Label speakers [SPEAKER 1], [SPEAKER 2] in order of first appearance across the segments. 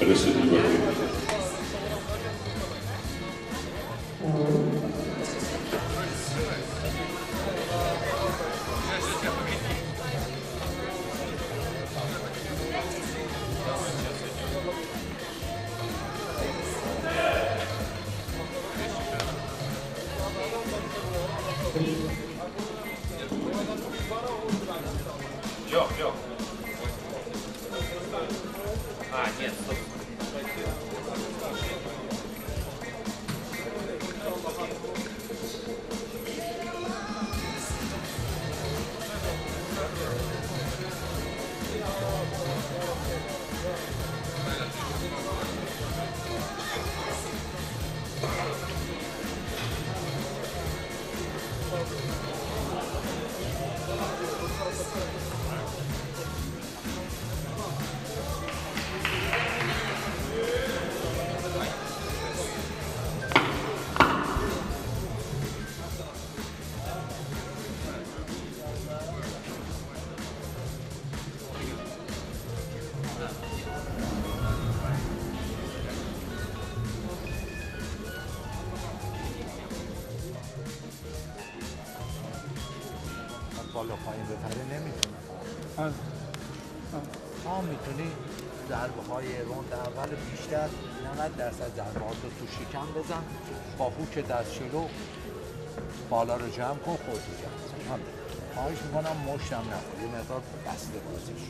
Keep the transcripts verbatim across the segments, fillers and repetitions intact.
[SPEAKER 1] Красивый бой.
[SPEAKER 2] Лёг, лёг. А, нет, стоп.
[SPEAKER 3] بالا پایین بپره نمیتونه. ها میتونی ضربه های روند اول بیشتر نود درصد ضربات رو تو شکم بزن، با هوک دست جلو بالا رو جمع کن، خودتو جمع کن. خواهش میکنم مشتم نکن، یه مقدار بسته بازیش.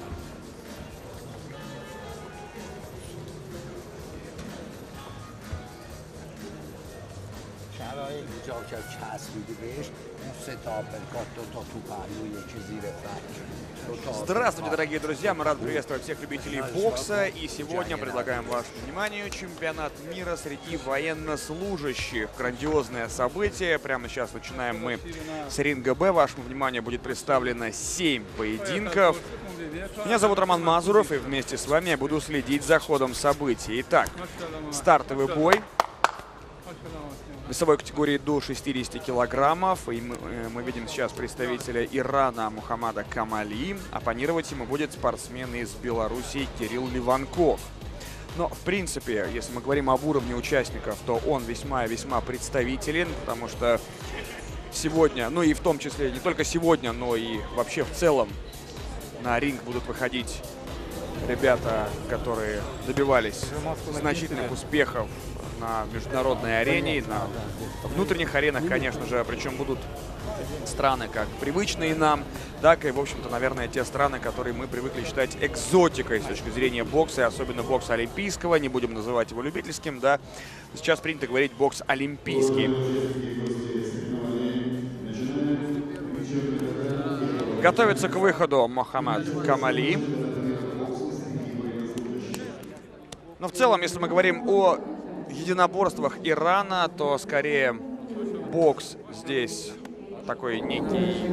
[SPEAKER 3] شرایط ایجاب کرد چسبیدی بهش، اون سه تا آپرکات، دو تا تو پهلو، یکی زیر فک.
[SPEAKER 4] Здравствуйте, дорогие друзья! Мы рады приветствовать всех любителей бокса. И сегодня предлагаем вашему вниманию чемпионат мира среди военнослужащих. Грандиозное событие. Прямо сейчас начинаем мы с ринга Б. Вашему вниманию будет представлено семь поединков. Меня зовут Роман Мазуров, и вместе с вами я буду следить за ходом событий. Итак, стартовый бой. В весовой категории до шестидесяти килограммов. И мы, мы видим сейчас представителя Ирана Мухаммада Камали. Оппонировать ему будет спортсмен из Белоруссии Кирилл Ливанков. Но, в принципе, если мы говорим об уровне участников, то он весьма-весьма представителен, потому что сегодня, ну и в том числе не только сегодня, но и вообще в целом на ринг будут выходить ребята, которые добивались значительных успехов на международной арене, на внутренних аренах, конечно же, причем будут страны как привычные нам, так и, в общем-то, наверное, те страны, которые мы привыкли считать экзотикой с точки зрения бокса, и особенно бокса олимпийского, не будем называть его любительским, да, сейчас принято говорить бокс олимпийский. Готовится к выходу Мухаммад Камали. Но в целом, если мы говорим о единоборствах Ирана, то скорее бокс здесь такой некий,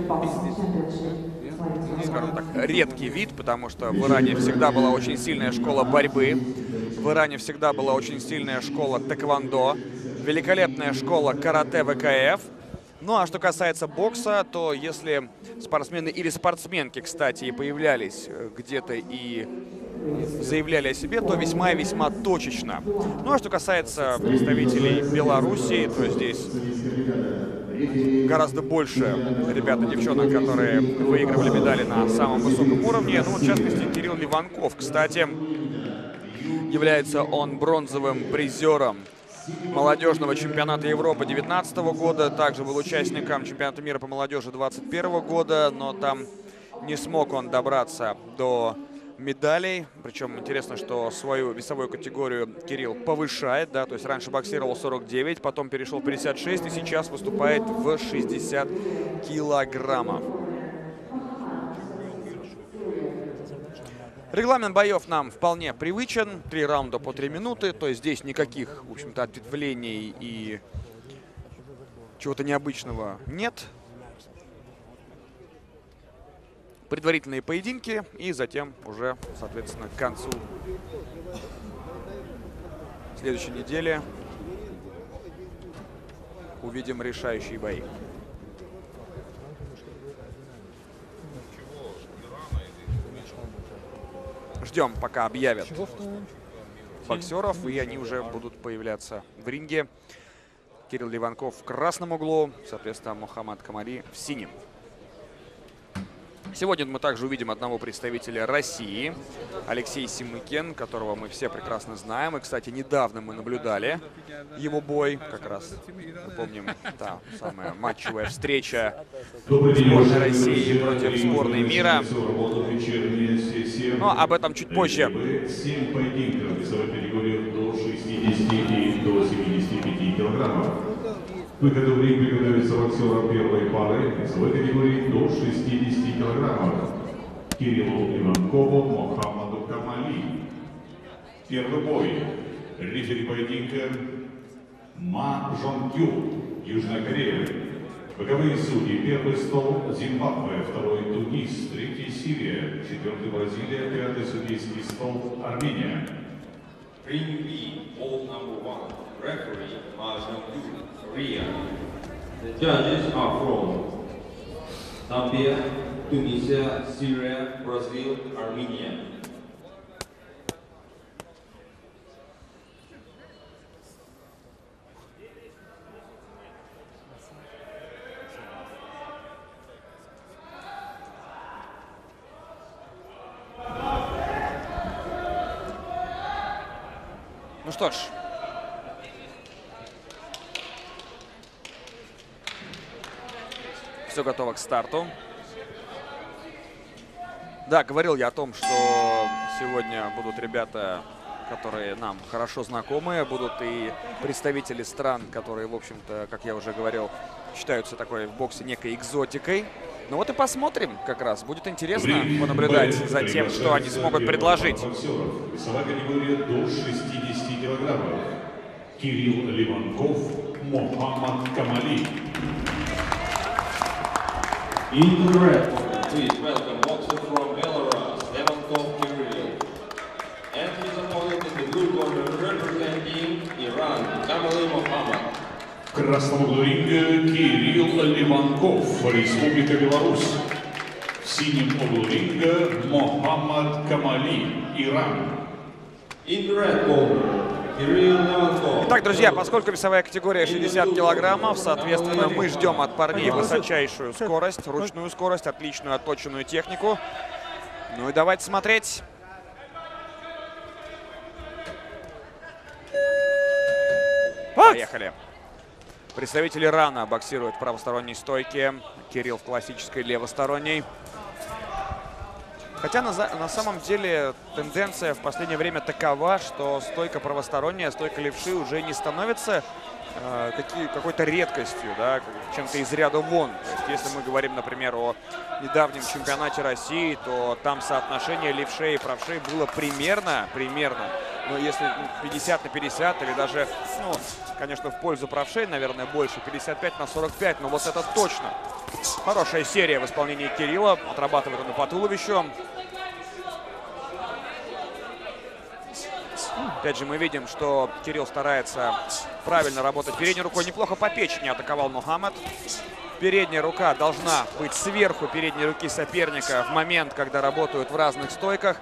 [SPEAKER 4] скажем так, редкий вид, потому что в Иране всегда была очень сильная школа борьбы, в Иране всегда была очень сильная школа тэквондо, великолепная школа карате вэ ка эф. Ну а что касается бокса, то если спортсмены или спортсменки, кстати, и появлялись где-то и заявляли о себе, то весьма и весьма точечно. Ну а что касается представителей Белоруссии, то здесь гораздо больше ребят и девчонок, которые выигрывали медали на самом высоком уровне. Ну, в частности, Кирилл Ливанков, кстати, является он бронзовым призером молодежного чемпионата Европы две тысячи девятнадцатого года. Также был участником чемпионата мира по молодежи две тысячи двадцать первого года, но там не смог он добраться до медалей. Причем интересно, что свою весовую категорию Кирилл повышает, да, то есть раньше боксировал сорок девять, потом перешел в пятьдесят шесть и сейчас выступает в шестьдесят килограммов. Регламент боев нам вполне привычен. Три раунда по три минуты. То есть здесь никаких, в общем-то, ответвлений и чего-то необычного нет. Предварительные поединки и затем уже, соответственно, к концу следующей недели увидим решающие бои. Ждем, пока объявят боксеров, и они уже будут появляться в ринге. Кирилл Ливанков в красном углу, соответственно, Мохаммад Камали в синем. Сегодня мы также увидим одного представителя России, Алексей Симыкен, которого мы все прекрасно знаем. И, кстати, недавно мы наблюдали его бой. Как раз, мы помним, та самая матчевая встреча сборной России против сборной мира. Но об этом чуть позже.
[SPEAKER 1] семь поединков весовой категории до шестидесяти и до семидесяти пяти килограммов. К выходу в ринг приготовится боксерам первой пары весовой категории до шестидесяти килограммов. Кириллу Ливанкову, Мохаммаду Камали. Первый бой. Рефери поединка Ма Жон Кю, Южная Корея. Боковые судьи. Первый стол Зимбабве, второй Тунис, третий Сирия, четвертый Бразилия, пятый судейский стол Армения.
[SPEAKER 2] Ring B, all number one. Referee, Ma Jong-kyu, Korea. The judges are from Zambia, Tunisia, Syria, Brazil, Armenia.
[SPEAKER 4] Ну что ж, все готово к старту. Да, говорил я о том, что сегодня будут ребята, которые нам хорошо знакомы, будут и представители стран, которые, в общем-то, как я уже говорил, считаются такой в боксе некой экзотикой. Ну вот и посмотрим как раз. Будет интересно понаблюдать за тем, что они смогут предложить.
[SPEAKER 1] Весовая категория до шестидесяти килограммов. Кирилл Ливанков, Мохаммад Камали.
[SPEAKER 2] In the red corner, please welcome boxer from Belarus, Levankov Kirill. And his opponent in the blue corner, representing Iran, Kamali Mohammad.
[SPEAKER 1] В красном углу ринга Кирилл Ливанков, Республика Беларусь. В синем углу ринга Мохаммад Камали, Иран.
[SPEAKER 2] In the red corner, Kirill Levankov.
[SPEAKER 4] Так, друзья, поскольку весовая категория шестьдесят килограммов, соответственно, мы ждем от парней высочайшую скорость, ручную скорость, отличную отточенную технику. Ну и давайте смотреть. Поехали. Представитель Ирана боксирует в правосторонней стойке. Кирилл в классической левосторонней. Хотя на, на самом деле тенденция в последнее время такова, что стойка правосторонняя, стойка левши уже не становится э, какой-то редкостью, да, чем-то из ряда вон. То есть, если мы говорим, например, о недавнем чемпионате России, то там соотношение левшей и правшей было примерно, примерно, но если пятьдесят на пятьдесят или даже, ну, конечно, в пользу правшей, наверное, больше, пятьдесят пять на сорок пять, но вот это точно. Хорошая серия в исполнении Кирилла. Отрабатывает он по туловищу. Опять же, мы видим, что Кирилл старается правильно работать передней рукой. Неплохо по печени атаковал Мохаммад. Передняя рука должна быть сверху передней руки соперника в момент, когда работают в разных стойках.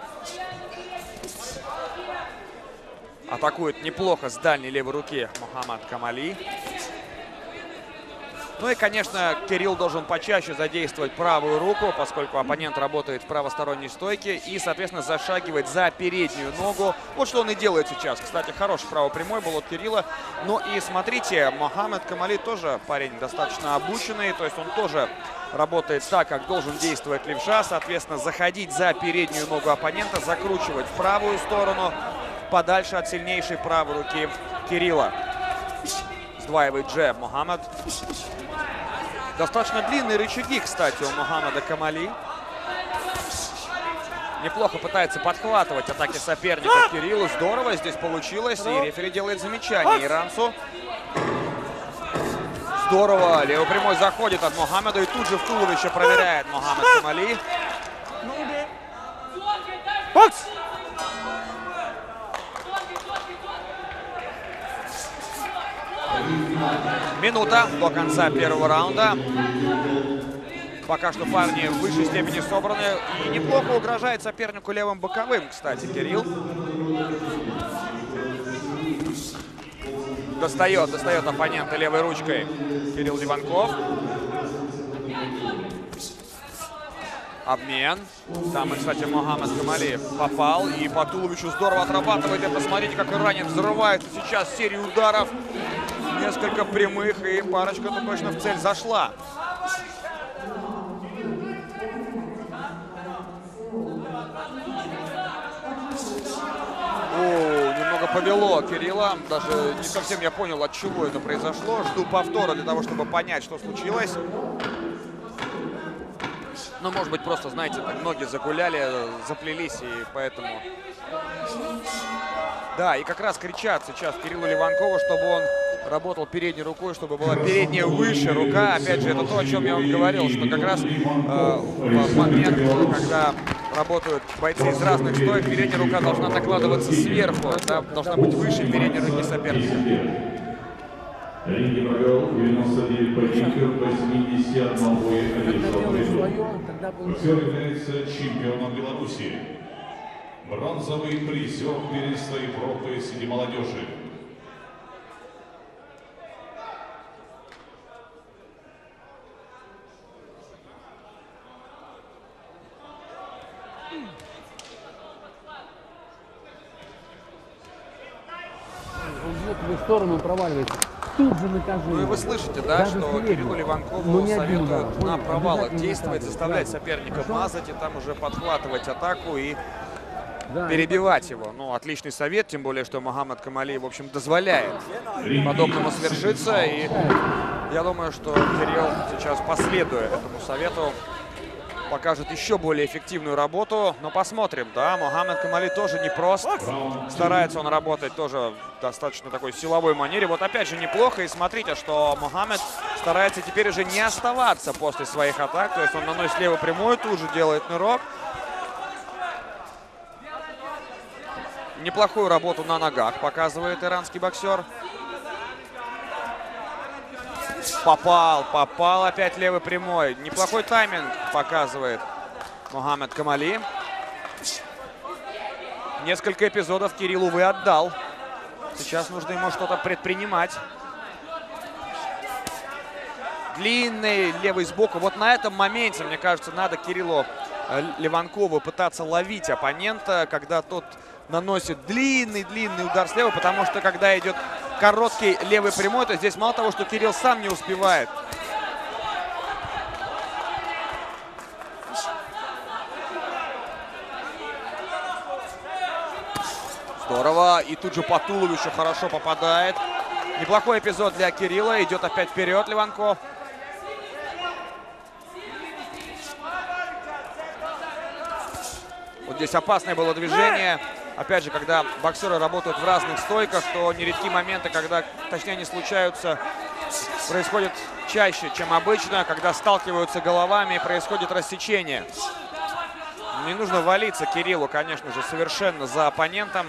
[SPEAKER 4] Атакует неплохо с дальней левой руки Мохаммад Камали. Ну и, конечно, Кирилл должен почаще задействовать правую руку, поскольку оппонент работает в правосторонней стойке и, соответственно, зашагивает за переднюю ногу. Вот что он и делает сейчас. Кстати, хороший правопрямой был от Кирилла. Ну и смотрите, Мохаммад Камали тоже парень достаточно обученный, то есть он тоже работает так, как должен действовать левша. Соответственно, заходить за переднюю ногу оппонента, закручивать в правую сторону, подальше от сильнейшей правой руки Кирилла. Сдваивает джеб Мохаммад. Достаточно длинные рычаги, кстати, у Мохаммада Камали. Неплохо пытается подхватывать атаки соперника Кириллу. Здорово здесь получилось. И рефери делает замечание иранцу. Здорово. Левый прямой заходит от Мохаммада. И тут же в туловище проверяет Мохаммад Камали. Бокс! Минута до конца первого раунда. Пока что парни в высшей степени собраны. И неплохо угрожает сопернику левым боковым, кстати, Кирилл. Достает, достает оппонента левой ручкой Кирилл Ливанков. Обмен. Там, кстати, Мохаммед Камали попал и по туловищу здорово отрабатывает. И посмотрите, как иранец взрывает сейчас серию ударов. Несколько прямых, и парочка-то точно в цель зашла. О, немного повело Кирилла. Даже не совсем я понял, от чего это произошло. Жду повтора для того, чтобы понять, что случилось. Ну, может быть, просто, знаете, так ноги загуляли, заплелись, и поэтому... Да, и как раз кричат сейчас Кириллу Ливанкову, чтобы он работал передней рукой, чтобы была передняя выше рука. Опять же, это то, о чем я вам говорил, что как раз э, в момент, когда работают бойцы из разных стоек, передняя рука должна накладываться сверху, да, должна быть выше передней руки соперника.
[SPEAKER 1] Ринги провел девяносто девять поединков, восемьдесят один бой, одержал победу. Боксер является чемпионом Беларуси. Бронзовый призер первенства Европы среди молодежи.
[SPEAKER 5] Он в сторону проваливается. Тут же накажи.
[SPEAKER 4] Ну и вы слышите, да,
[SPEAKER 5] Даже
[SPEAKER 4] что Кириллу Ливанкову советуют на провалах действовать, заставлять соперника мазать и там уже подхватывать атаку и да, перебивать его. Ну, отличный совет, тем более, что Мохаммед Камали, в общем, дозволяет подобному свершиться. И я думаю, что Кирилл сейчас, последуя этому совету, покажет еще более эффективную работу. Но посмотрим, да, Мохаммед Камали тоже непрост. Старается он работать тоже в достаточно такой силовой манере. Вот опять же неплохо. И смотрите, что Мохаммед старается теперь уже не оставаться после своих атак. То есть он наносит левую прямую, тут же делает нырок. Неплохую работу на ногах показывает иранский боксер. Попал, попал опять левый прямой. Неплохой тайминг показывает Мохаммед Камали. Несколько эпизодов Кирилл, увы, отдал. Сейчас нужно ему что-то предпринимать. Длинный левый сбоку. Вот на этом моменте, мне кажется, надо Кириллу Ливанкову пытаться ловить оппонента, когда тот наносит длинный-длинный удар слева, потому что когда идет короткий левый прямой, то здесь мало того, что Кирилл сам не успевает. Здорово. И тут же по туловищу хорошо попадает. Неплохой эпизод для Кирилла. Идет опять вперед Ливанков. Вот здесь опасное было движение. Опять же, когда боксеры работают в разных стойках, то нередки моменты, когда, точнее, они случаются, происходит чаще, чем обычно, когда сталкиваются головами и происходит рассечение. Не нужно валиться Кириллу, конечно же, совершенно за оппонентом.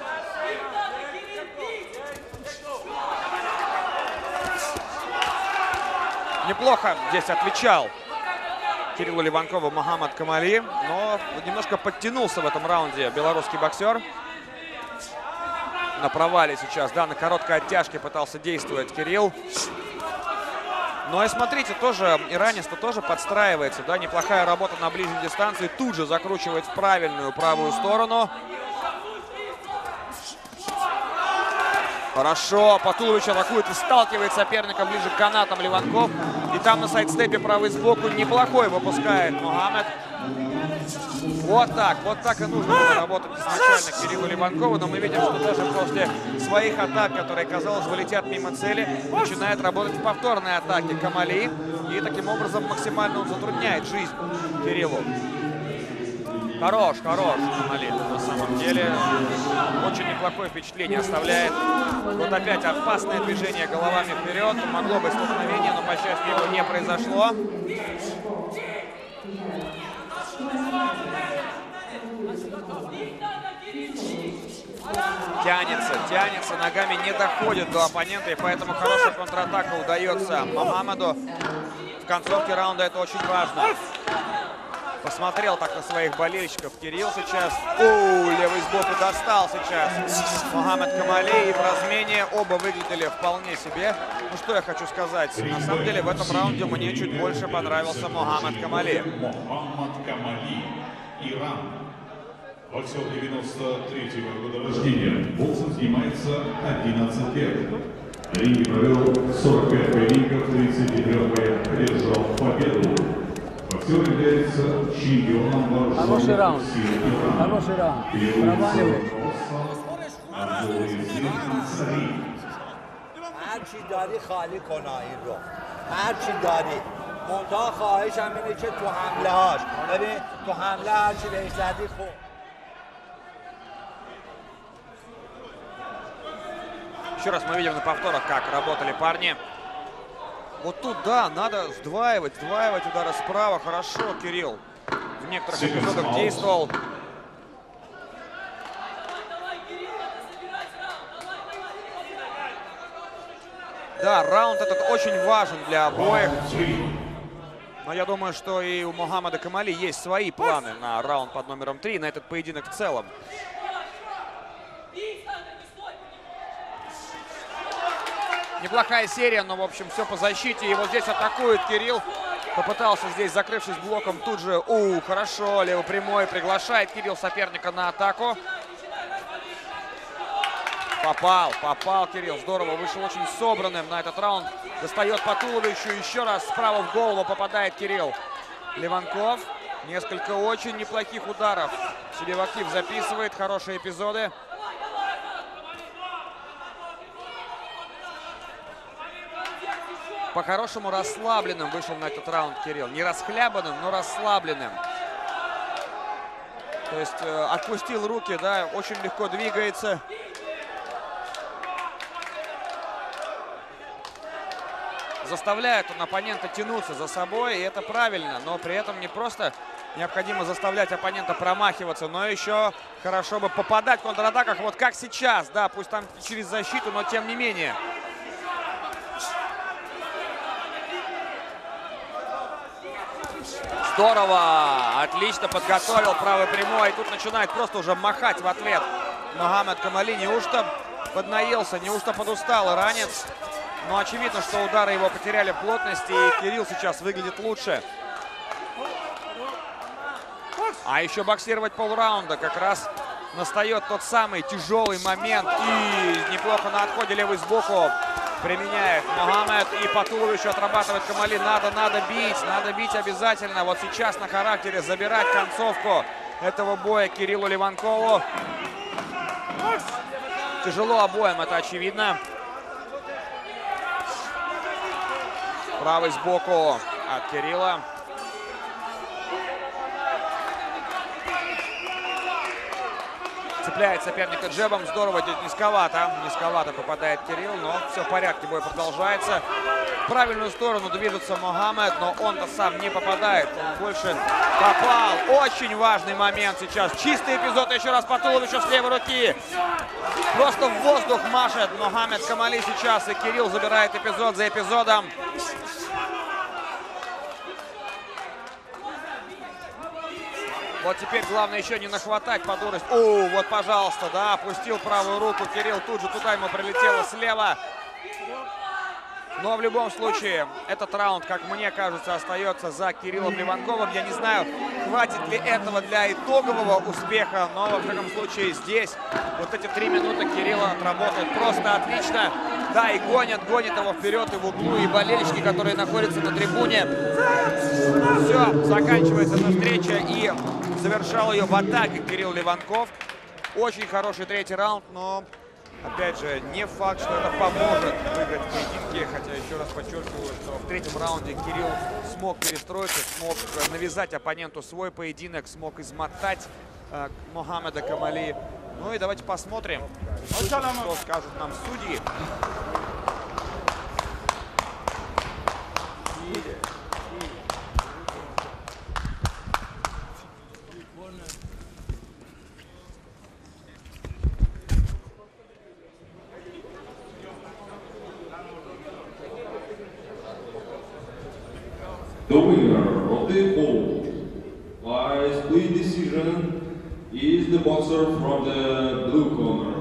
[SPEAKER 4] Неплохо здесь отвечал Кириллу Ливанкову Мохаммед Камали, но немножко подтянулся в этом раунде белорусский боксер. На провале сейчас, да, на короткой оттяжке пытался действовать Кирилл. Ну и смотрите, тоже иранец-то тоже подстраивается, да, неплохая работа на ближней дистанции, тут же закручивает в правильную правую сторону. Хорошо, по туловищу атакует и сталкивает соперника ближе к канатам Ливанков. И там на сайдстепе правый сбоку неплохой выпускает Мохаммед. Вот так, вот так и нужно было работать изначально Кириллу Ливанкову. Но мы видим, что даже после своих атак, которые, казалось бы, летят мимо цели, начинает работать в повторной атаке Камали. И таким образом максимально он затрудняет жизнь Кириллу. Хорош, хорош Камали. На самом деле очень неплохое впечатление оставляет. Вот опять опасное движение головами вперед. Могло быть столкновение, но, по счастью, его не произошло. Тянется, тянется, ногами не доходит до оппонента, и поэтому хорошая контратака удается Мохаммеду. В концовке раунда это очень важно. Посмотрел так на своих болельщиков Кирилл сейчас. Оу, левый сбоку достал сейчас Мохаммед Камали. И в размене оба выглядели вполне себе. Ну что я хочу сказать. На самом деле в этом раунде мне чуть больше понравился Мохаммед Камали.
[SPEAKER 1] Мохаммед Камали, Иран. Боксер девяносто третьего года рождения. Боксом занимается одиннадцать лет. На ринге провел сорок пять поединков, тридцать четыре боя, одержал победу. Боксер является чемпионом
[SPEAKER 5] Хороший раунд.
[SPEAKER 1] вооруженных
[SPEAKER 5] Хороший раунд. Проваливает.
[SPEAKER 3] هر چی داری خالی کن این رو هر چی داری منتها خواهشم اینه که تو حمله هاش ببین تو حمله هر چی بهش زدی خوب.
[SPEAKER 4] Еще раз мы видим на повторах, как работали парни. Вот тут, да, надо сдваивать, сдваивать удары справа. Хорошо Кирилл в некоторых эпизодах действовал. Да, раунд этот очень важен для обоих. Но я думаю, что и у Мохаммеда Камали есть свои планы на раунд под номером три, на этот поединок в целом. Неплохая серия, но, в общем, все по защите. И вот здесь атакует Кирилл. Попытался здесь, закрывшись блоком, тут же... У, хорошо, левый прямой. Приглашает Кирилл соперника на атаку. Попал, попал Кирилл. Здорово, вышел очень собранным на этот раунд. Достает по туловищу. Еще раз справа в голову попадает Кирилл Ливанков. Несколько очень неплохих ударов себе в актив записывает. Хорошие эпизоды. По-хорошему расслабленным вышел на этот раунд Кирилл. Не расхлябанным, но расслабленным. То есть э, отпустил руки, да, очень легко двигается. Заставляет он оппонента тянуться за собой, и это правильно. Но при этом не просто необходимо заставлять оппонента промахиваться, но еще хорошо бы попадать в контратаках, вот как сейчас. Да, пусть там через защиту, но тем не менее. Здорово! Отлично подготовил правый прямой. И тут начинает просто уже махать в ответ Мохаммед Камали. Неужто поднаелся, неужто подустал иранец? Но очевидно, что удары его потеряли плотность. И Кирилл сейчас выглядит лучше. А еще боксировать полраунда. Как раз настает тот самый тяжелый момент. И неплохо на отходе левый сбоку применяет Мохаммед, и по туловищу отрабатывает Камали. Надо, надо бить, надо бить обязательно. Вот сейчас на характере забирать концовку этого боя Кириллу Ливанкову. Тяжело обоим, это очевидно. Правый сбоку от Кирилла. Цепляет соперника джебом. Здорово, идет низковато. Низковато попадает Кирилл, но все в порядке. Бой продолжается. В правильную сторону движется Мохаммед, но он-то сам не попадает. Он больше попал. Очень важный момент сейчас. Чистый эпизод. Еще раз по туловищу с левой руки. Просто в воздух машет Мохаммед Камали сейчас. И Кирилл забирает эпизод за эпизодом. Вот теперь главное еще не нахватать по дурости. О, вот, пожалуйста, да, опустил правую руку Кирилл. Тут же туда ему прилетело слева. Но в любом случае, этот раунд, как мне кажется, остается за Кириллом Ливанковым. Я не знаю, хватит ли этого для итогового успеха, но, во всяком случае, здесь вот эти три минуты Кирилла отработает просто отлично. Да, и гонят, гонят его вперед и в углу, и болельщики, которые находятся на трибуне. Все, заканчивается эта встреча, и завершал ее в атаке Кирилл Ливанков. Очень хороший третий раунд, но, опять же, не факт, что это поможет выиграть в поединке. Хотя, еще раз подчеркиваю, что в третьем раунде Кирилл смог перестроиться, смог навязать оппоненту свой поединок, смог измотать э, Мохаммеда Камали. Ну и давайте посмотрим, что скажут нам судьи.
[SPEAKER 2] The winner of the poll by by split decision is the boxer from the blue corner.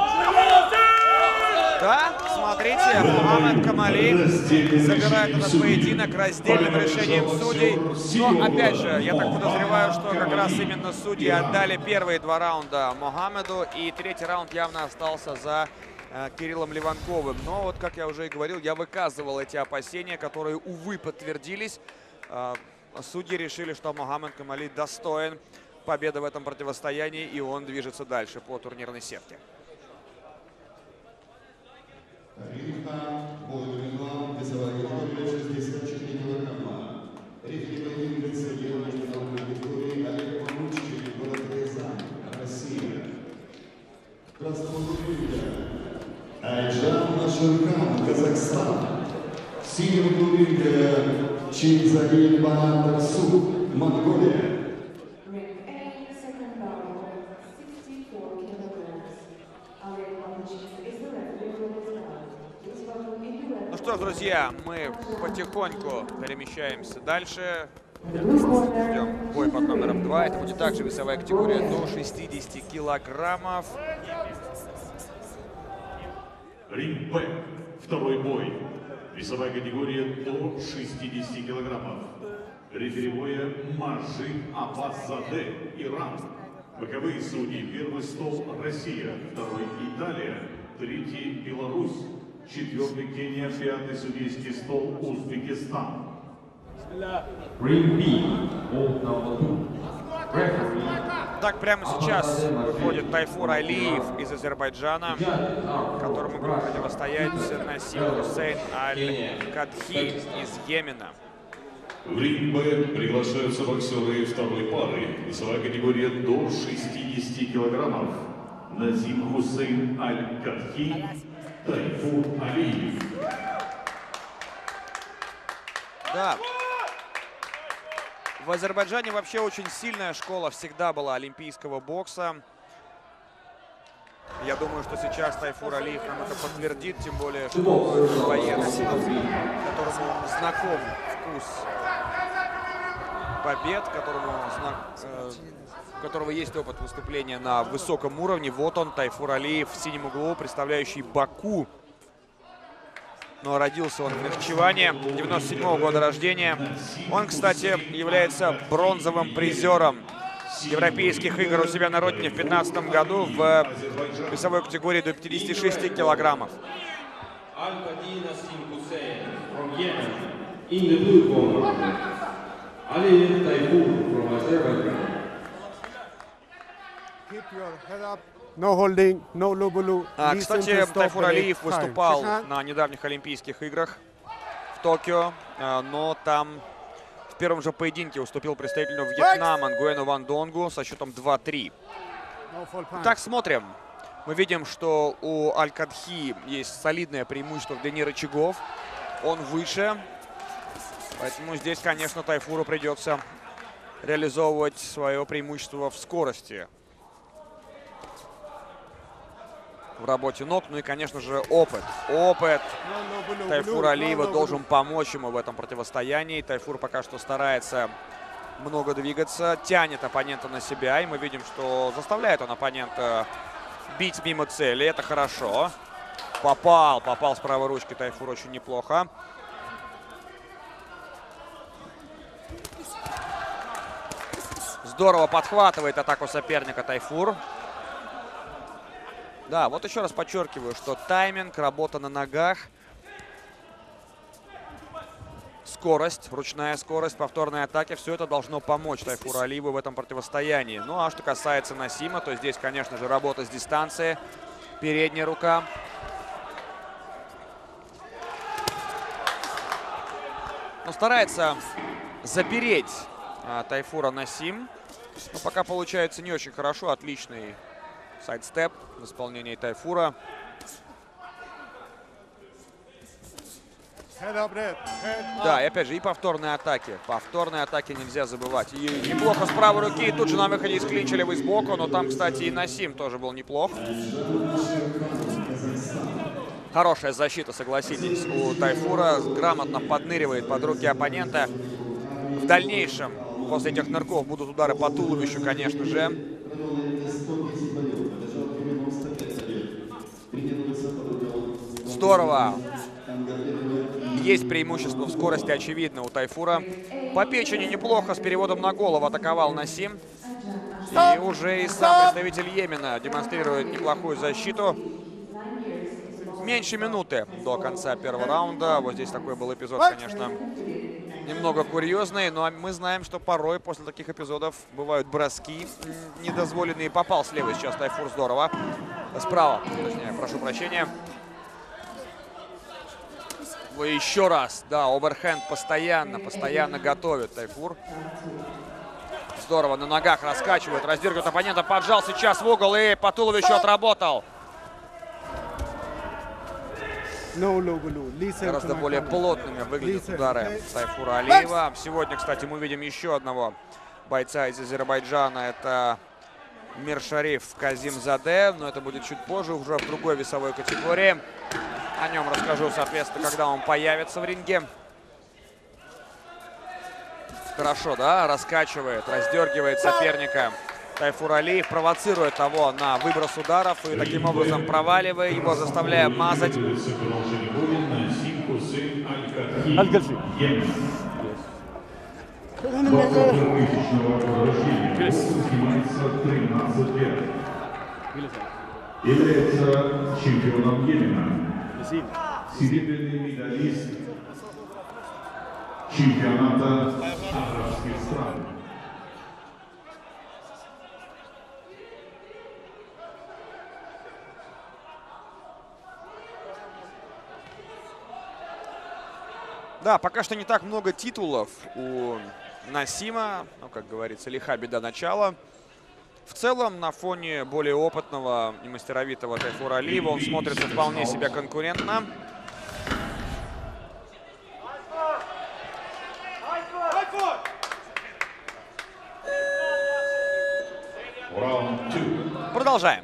[SPEAKER 4] Да, смотрите, Мухаммед Камали забирает этот поединок раздельным решением судей. Но, опять же, я так подозреваю, что как раз именно судьи отдали первые два раунда Мухаммеду, и третий раунд явно остался за э, Кириллом Ливанковым. Но вот, как я уже и говорил, я выказывал эти опасения, которые, увы, подтвердились. Э, судьи решили, что Мухаммед Камали достоин победы в этом противостоянии, и он движется дальше по турнирной сетке.
[SPEAKER 6] Тарифа, бой номинал, весовая категория шестьдесят четыре килограмма. Рефери поединка судья международной категории Олег Поручкин, город Рязань, Россия. Красного ринга Айджан Ашуркан, Казахстан. Синего ринга Чинзагин Банан Тарсу, Монголия.
[SPEAKER 4] Ну что ж, друзья, мы потихоньку перемещаемся дальше. Ждем бой под номером два. Это будет также весовая категория до шестидесяти килограммов.
[SPEAKER 1] Ринг Б. Второй бой. Весовая категория до шестидесяти килограммов. Реферевое Маржи Аббасзаде, Иран. Боковые судьи. Первый стол Россия, второй Италия, третий Беларусь, четвертый Кения, пятый судейский стол Узбекистан.
[SPEAKER 4] Так, прямо сейчас выходит Тайфур Алиев из Азербайджана, которому будет противостоять Насим Хусейн Аль-Кадхи из Йемена.
[SPEAKER 1] В ринг Б приглашаются боксеры второй пары. Весовая категория до шестидесяти килограммов. Назим Хусейн Аль-Кадхи, Тайфур Алиев.
[SPEAKER 4] Да. В Азербайджане вообще очень сильная школа всегда была олимпийского бокса. Я думаю, что сейчас Тайфур Алиев нам это подтвердит, тем более, что боец, которому знаком вкус побед, которому, э, у которого есть опыт выступления на высоком уровне. Вот он, Тайфур Алиев в синем углу, представляющий Баку. Но родился он в Нахичеване, девяносто седьмого года рождения. Он, кстати, является бронзовым призером Европейских игр у себя на родине в две тысячи пятнадцатом году в весовой категории до пятидесяти шести килограммов.
[SPEAKER 7] No holding, no low blow.
[SPEAKER 4] А, кстати, Тайфур Алиев выступал на недавних Олимпийских играх в Токио, но там в первом же поединке уступил представителю Вьетнама Нгуэну Ван Донгу со счетом два-три. Так, смотрим. Мы видим, что у Аль-Кадхи есть солидное преимущество в длине рычагов. Он выше. Поэтому здесь, конечно, Тайфуру придется реализовывать свое преимущество в скорости в работе ног. Ну и, конечно же, опыт. Опыт Тайфура Алиева должен помочь ему в этом противостоянии. Тайфур пока что старается много двигаться, тянет оппонента на себя. И мы видим, что заставляет он оппонента бить мимо цели. Это хорошо. Попал, попал с правой ручки Тайфур очень неплохо. Здорово подхватывает атаку соперника Тайфур. Да, вот еще раз подчеркиваю, что тайминг, работа на ногах, скорость, ручная скорость, повторные атаки, все это должно помочь Тайфуру Алиеву в этом противостоянии. Ну а что касается Насима, то здесь, конечно же, работа с дистанции, передняя рука. Но старается запереть а, Тайфура Насим. Но пока получается не очень хорошо, отличный сайдстеп в исполнении Тайфура. Да, и опять же, и повторные атаки. Повторные атаки нельзя забывать. И неплохо с правой руки. И тут же на выходе из клинча левый сбоку. Но там, кстати, и Насим тоже был неплох. Хорошая защита, согласитесь, у Тайфура. Грамотно подныривает под руки оппонента. В дальнейшем После этих нырков будут удары по туловищу, конечно же. Здорово. Есть преимущество в скорости, очевидно, у Тайфура. По печени неплохо, с переводом на голову атаковал Насим. И уже и сам представитель Йемена демонстрирует неплохую защиту. Меньше минуты до конца первого раунда. Вот здесь такой был эпизод, конечно, немного курьезный. Но мы знаем, что порой после таких эпизодов бывают броски недозволенные. Попал слева сейчас Тайфур здорово. Справа, точнее, прошу прощения. Еще раз, да, оверхенд постоянно, постоянно готовит Тайфур. Здорово, на ногах раскачивает, раздергивает оппонента, поджал сейчас в угол и по туловищу отработал. Гораздо более плотными выглядят удары Тайфура Алиева. Сегодня, кстати, мы видим еще одного бойца из Азербайджана. Это Миршариф Казимзаде, но это будет чуть позже, уже в другой весовой категории. О нем расскажу, соответственно, когда он появится в ринге. Хорошо, да, раскачивает, раздергивает соперника. Тайфур Алиев провоцирует того на выброс ударов и таким образом проваливая его, заставляя мазать.
[SPEAKER 1] Является чемпионом Йемена. Серебряный медалист чемпионата арабских стран.
[SPEAKER 4] Да, пока что не так много титулов у Насима, ну, как говорится, лиха беда начала. В целом, на фоне более опытного и мастеровитого Тайфура Алиева он смотрится вполне себе конкурентно. Продолжаем.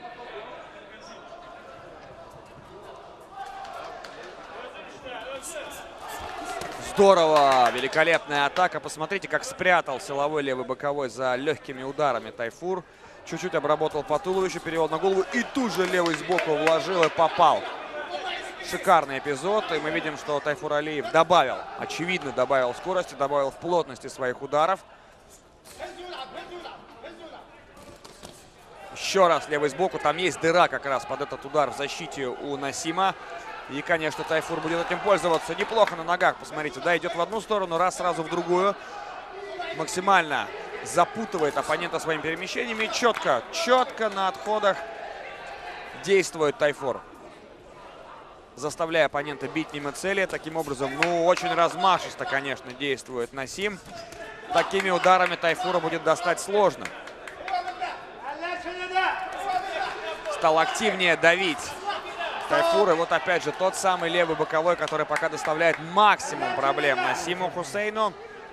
[SPEAKER 4] Здорово! Великолепная атака. Посмотрите, как спрятал силовой левый боковой за легкими ударами Тайфур. Чуть-чуть обработал по туловищу, перевел на голову и тут же левый сбоку вложил и попал. Шикарный эпизод. И мы видим, что Тайфур Алиев добавил, очевидно добавил скорости, добавил в плотности своих ударов. Еще раз левый сбоку. Там есть дыра как раз под этот удар в защите у Насима. И, конечно, Тайфур будет этим пользоваться. Неплохо на ногах, посмотрите. Да, идет в одну сторону, раз сразу в другую. Максимально запутывает оппонента своими перемещениями. Четко, четко на отходах действует Тайфур, заставляя оппонента бить мимо цели. Таким образом, ну, очень размашисто, конечно, действует Насим. Такими ударами Тайфура будет достать сложно. Стал активнее давить Тайфур. И вот опять же тот самый левый боковой, который пока доставляет максимум проблем Насиму Хусейну.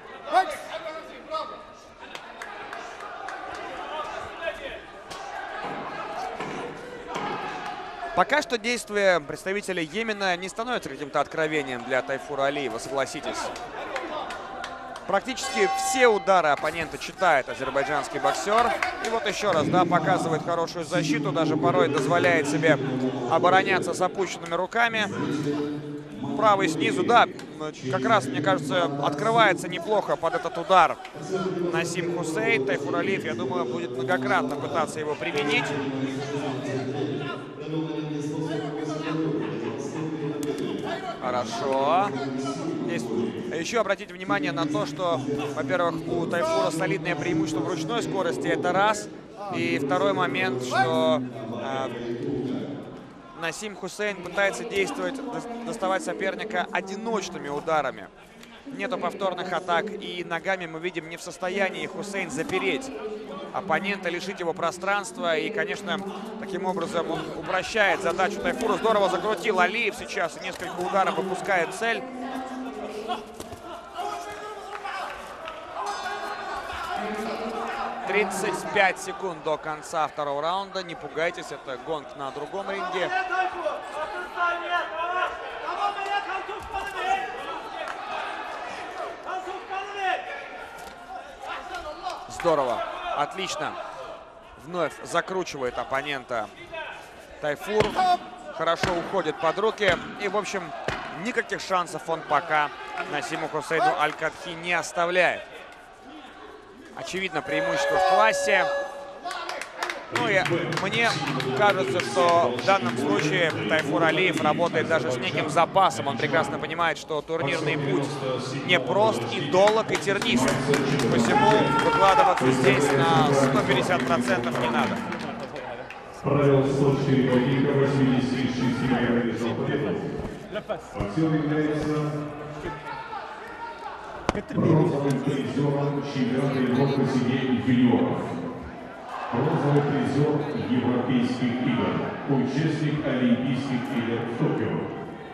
[SPEAKER 4] Пока что действия представителя Йемена не становятся каким-то откровением для Тайфура Алиева, согласитесь. Практически все удары оппонента читает азербайджанский боксер. И вот еще раз, да, показывает хорошую защиту, даже порой дозволяет себе обороняться с опущенными руками. Правый снизу, да, как раз, мне кажется, открывается неплохо под этот удар Насим Хусейн. Тайфур Алиев, я думаю, будет многократно пытаться его применить. Хорошо. Здесь еще обратите внимание на то, что, во-первых, у Тайфура солидное преимущество в ручной скорости, это раз. И второй момент, что э, Насим Хусейн пытается действовать, доставать соперника одиночными ударами. Нету повторных атак, и ногами мы видим не в состоянии Хусейн запереть оппонента, лишить его пространства. И, конечно, таким образом он упрощает задачу Тайфура. Здорово закрутил Алиев сейчас, и несколько ударов выпускает цель. тридцать пять секунд до конца второго раунда. Не пугайтесь, это гонг на другом ринге. Здорово. Отлично. Вновь закручивает оппонента Тайфур. Хорошо уходит под руки. И, в общем, никаких шансов он пока Насиму Хусейну Аль-Кадхи не оставляет. Очевидно, преимущество в классе. Ну и мне кажется, что в данном случае Тайфур Алиев работает даже с неким запасом. Он прекрасно понимает, что турнирный путь непрост и долг, и тернист. Посему выкладываться здесь на сто пятьдесят процентов не надо.
[SPEAKER 1] Правил сто четыре поединка, восемьдесят шесть килограмм победу. Боксер является бронзовым призером чемпионата Европы сидений юниоров. Бронзовый призер Европейских игр, участник Олимпийских игр в Токио.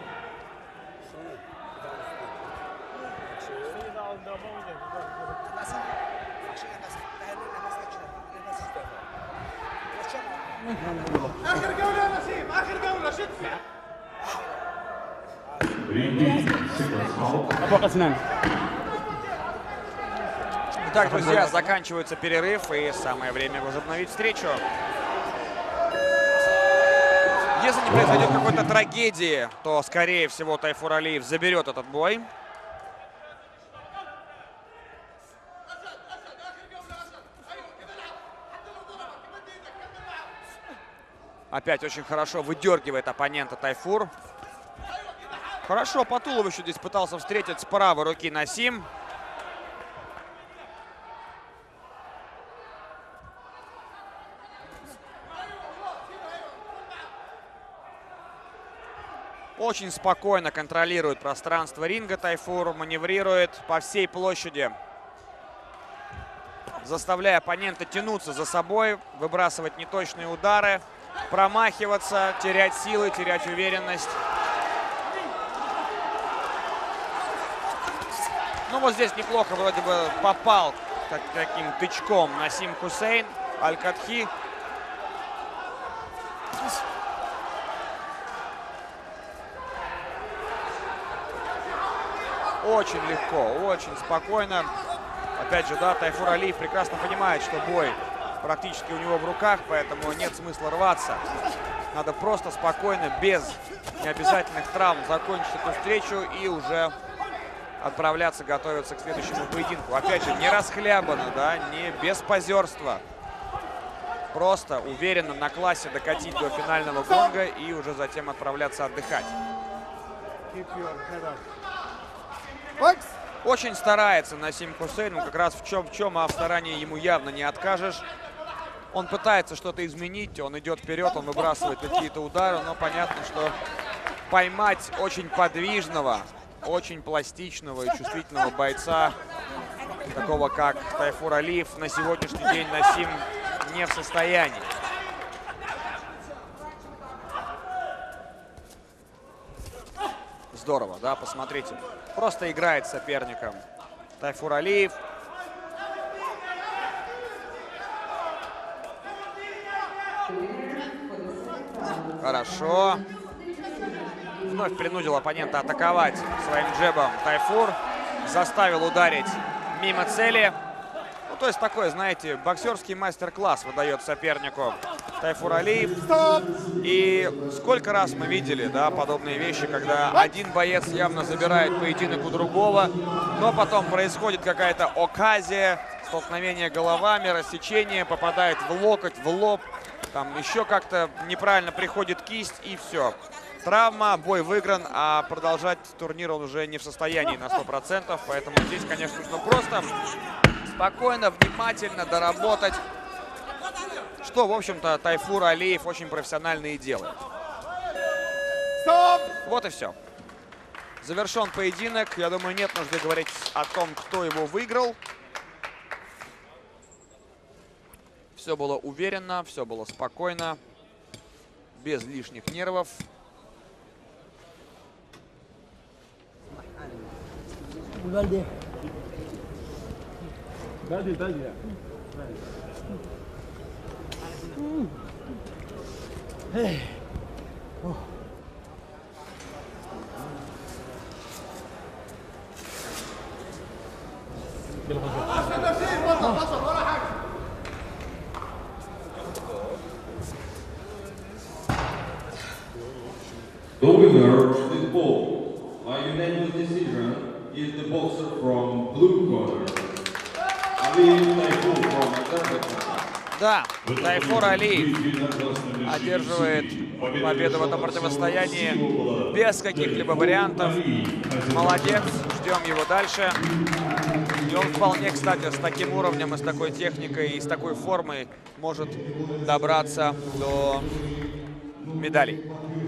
[SPEAKER 4] Итак, друзья, заканчивается перерыв, и самое время возобновить встречу. Если не произойдет какой-то трагедии, то, скорее всего, Тайфур Алиев заберет этот бой. Опять очень хорошо выдергивает оппонента Тайфур. Хорошо по туловищу здесь пытался встретить с правой руки Насим. Очень спокойно контролирует пространство ринга Тайфур, маневрирует по всей площади, заставляя оппонента тянуться за собой, выбрасывать неточные удары, промахиваться, терять силы, терять уверенность. Ну вот здесь неплохо вроде бы попал так, таким тычком Насим Хусейн Аль-Кадхи. Очень легко, очень спокойно. Опять же, да, Тайфур Алиев прекрасно понимает, что бой практически у него в руках, поэтому нет смысла рваться. Надо просто спокойно, без необязательных травм закончить эту встречу и уже отправляться, готовиться к следующему поединку. Опять же, не расхлябанно, да, не без позерства. Просто уверенно на классе докатить до финального гонга и уже затем отправляться отдыхать. Очень старается Насим Хусейн, ну, как раз в чем, в чем, а в старании ему явно не откажешь. Он пытается что-то изменить, он идет вперед, он выбрасывает какие-то удары, но понятно, что поймать очень подвижного, очень пластичного и чувствительного бойца, такого как Тайфур Алиев, на сегодняшний день Насим не в состоянии. Здорово, да, посмотрите. Просто играет с соперником Тайфур Алиев. Хорошо. Вновь принудил оппонента атаковать своим джебом Тайфур. Заставил ударить мимо цели. Ну, то есть такой, знаете, боксерский мастер-класс выдает сопернику Тайфур Алиев. И сколько раз мы видели, да, подобные вещи, когда один боец явно забирает поединок у другого, но потом происходит какая-то оказия, столкновение головами, рассечение, попадает в локоть, в лоб, там еще как-то неправильно приходит кисть, и все. Травма, бой выигран, а продолжать турнир он уже не в состоянии на сто процентов, поэтому здесь, конечно, нужно просто спокойно, внимательно доработать, что, в общем-то, Тайфур Алиев очень профессионально и делает. Вот и все. Завершен поединок. Я думаю, нет нужды говорить о том, кто его выиграл. Все было уверенно, все было спокойно, без лишних нервов.
[SPEAKER 5] Baldi, baldi. Hey. Oh. يلا
[SPEAKER 2] The winner of this bout by unanimous decision is the boxer from blue corner, Aliev Tayfur from Azerbaijan.
[SPEAKER 4] Да, Тайфур Алиев одерживает победу в этом противостоянии без каких-либо вариантов. Молодец, ждем его дальше. И он вполне, кстати, с таким уровнем, и с такой техникой, и с такой формой может добраться до медалей.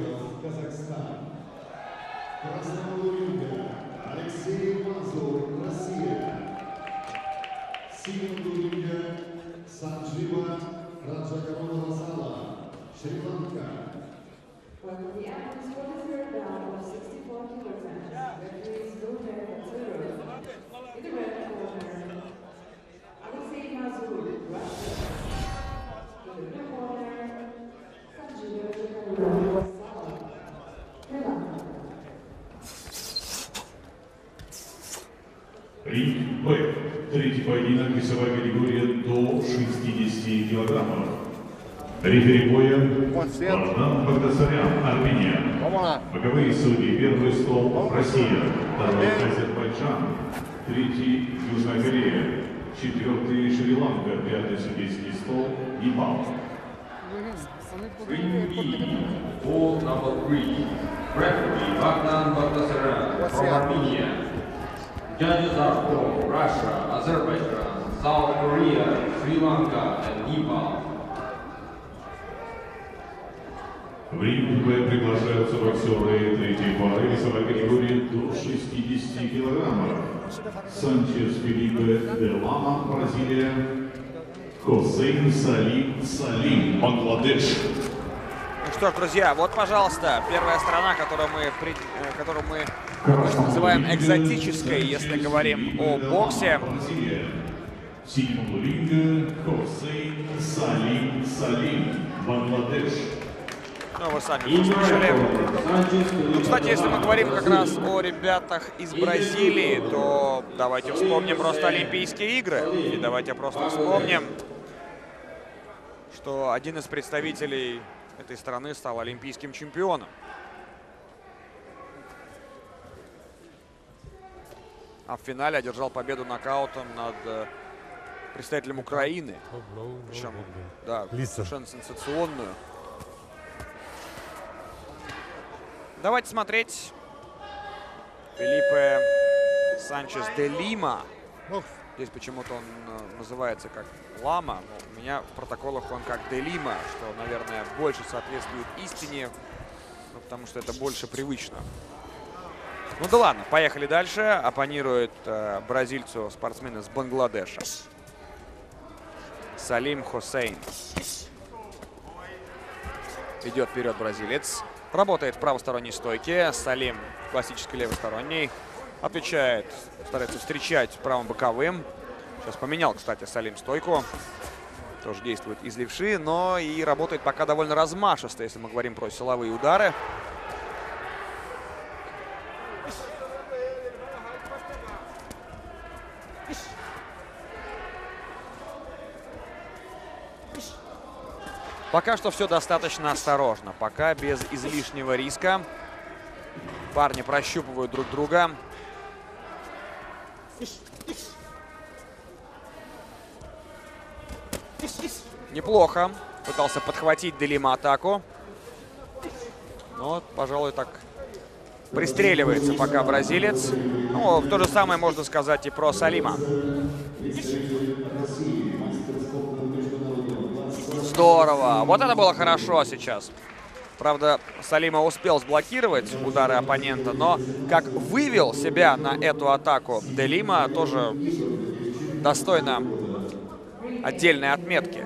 [SPEAKER 6] Sanjiva Rajakarunova Sala, Sri Lanka.
[SPEAKER 8] Well, the athletes for the third round of sixty-four kilograms, referees Zohair Baturov. In the red corner, Alexei Mazur, Russia. In the blue corner, Sanjiva Rajakarunova Sala, Sri Lanka.
[SPEAKER 1] Ринг Б. Третий поединок, весовая категория до шестидесяти килограммов. Рефери боя Вардан Багдасарян, Армения. Боковые судьи. Первый стол Россия, второй Азербайджан, третий Южная Корея, четвертый Шри-Ланка, пятый судейский стол Непал.
[SPEAKER 2] Ring B, ball number three, referee Vagdan Bагдасарyan from Armenia. Judges are from Russia, Azerbaijan, South Korea, Sri Lanka and Nepal.
[SPEAKER 1] В ринг Б приглашаются боксеры третьей пары весовой категории до шестидесяти килограммов. Санчес Филиппе де Лама, Бразилия. Хосейн Салим Салим, Бангладеш.
[SPEAKER 4] Ну что ж, друзья, вот, пожалуйста, первая страна, которую мы, при... которую мы называем экзотической, если говорим о боксе.
[SPEAKER 1] Седьмого ринга Хосейн Салим Салим, Бангладеш.
[SPEAKER 4] Ну, вы сами слышали. Ну, кстати, если мы говорим как раз о ребятах из Бразилии, то давайте вспомним просто Олимпийские игры. И давайте просто вспомним, что один из представителей этой страны стал олимпийским чемпионом. А в финале одержал победу нокаутом над э, представителем Украины. Причем, да, совершенно сенсационную. Давайте смотреть. Филиппе Санчес де Лима. Здесь почему-то он называется как Лама. Но у меня в протоколах он как де Лима, что, наверное, больше соответствует истине, ну, потому что это больше привычно. Ну да ладно, поехали дальше. Оппонирует э, бразильцу спортсмен из Бангладеша. Салим Хосейн. Идет вперед бразилец. Работает в правосторонней стойке. Салим классической левосторонней. Отвечает, старается встречать правым боковым. Сейчас поменял, кстати, Салим стойку. Тоже действует из левши, но и работает пока довольно размашисто, если мы говорим про силовые удары. Пока что все достаточно осторожно, пока без излишнего риска. Парни прощупывают друг друга. Неплохо. Пытался подхватить де Лима атаку. Но, пожалуй, так пристреливается пока бразилец. Ну, то же самое можно сказать и про Салима. Здорово. Вот это было хорошо сейчас. Правда, Салима успел сблокировать удары оппонента, но как вывел себя на эту атаку де Лима, тоже достойно отдельной отметки.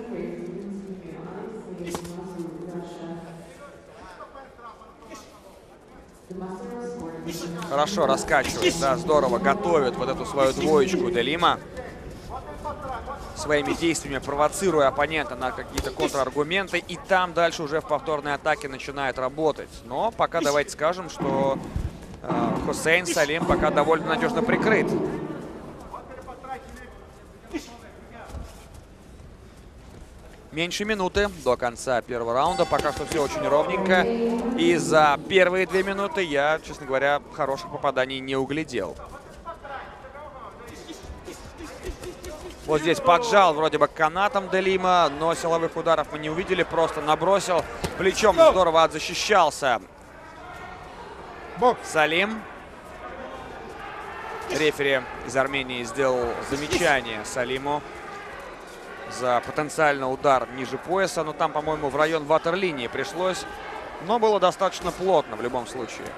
[SPEAKER 4] Хорошо раскачивает, да, здорово готовит вот эту свою двоечку де Лима. Своими действиями провоцируя оппонента на какие-то контраргументы. И там дальше уже в повторной атаке начинает работать. Но пока давайте скажем, что э, Хосейн Салим пока довольно надежно прикрыт. Меньше минуты до конца первого раунда. Пока что все очень ровненько. И за первые две минуты я, честно говоря, хороших попаданий не углядел. Вот здесь поджал вроде бы канатом де Лима, но силовых ударов мы не увидели. Просто набросил. Плечом здорово отзащищался Салим. Рефери из Армении сделал замечание Салиму за потенциальный удар ниже пояса. Но там, по-моему, в район ватерлинии пришлось. Но было достаточно плотно в любом случае.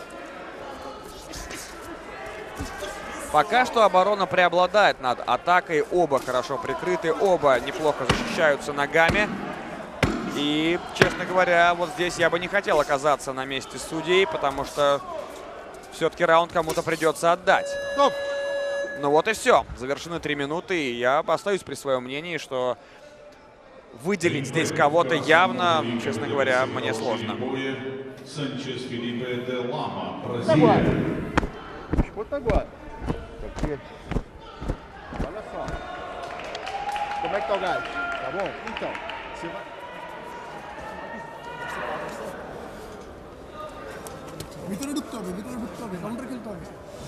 [SPEAKER 4] Пока что оборона преобладает над атакой. Оба хорошо прикрыты, оба неплохо защищаются ногами. И, честно говоря, вот здесь я бы не хотел оказаться на месте судей, потому что все-таки раунд кому-то придется отдать. Ну вот и все. Завершены три минуты, и я остаюсь при своем мнении, что выделить здесь кого-то явно, честно говоря, мне сложно.
[SPEAKER 7] Como é que tá o gás? Tá bom? Então, você vai... ভিতরে ঢুকতে হবে, ভিতরে ঢুকতে হবে, কাউন্টার খেলতে হবে।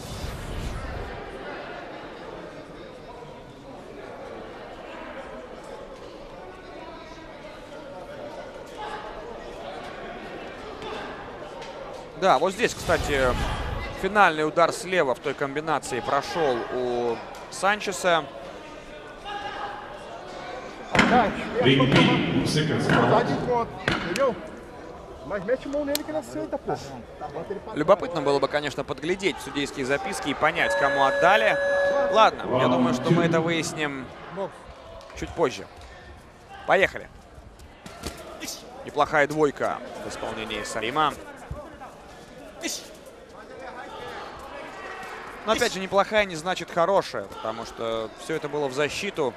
[SPEAKER 4] Да, вот здесь, кстати, финальный удар слева в той комбинации прошел у Санчеса. Любопытно было бы, конечно, подглядеть судейские записки и понять, кому отдали. Ладно, я думаю, что мы это выясним чуть позже. Поехали. Неплохая двойка в исполнении Салима. Но, опять же, неплохая не значит хорошая, потому что все это было в защиту.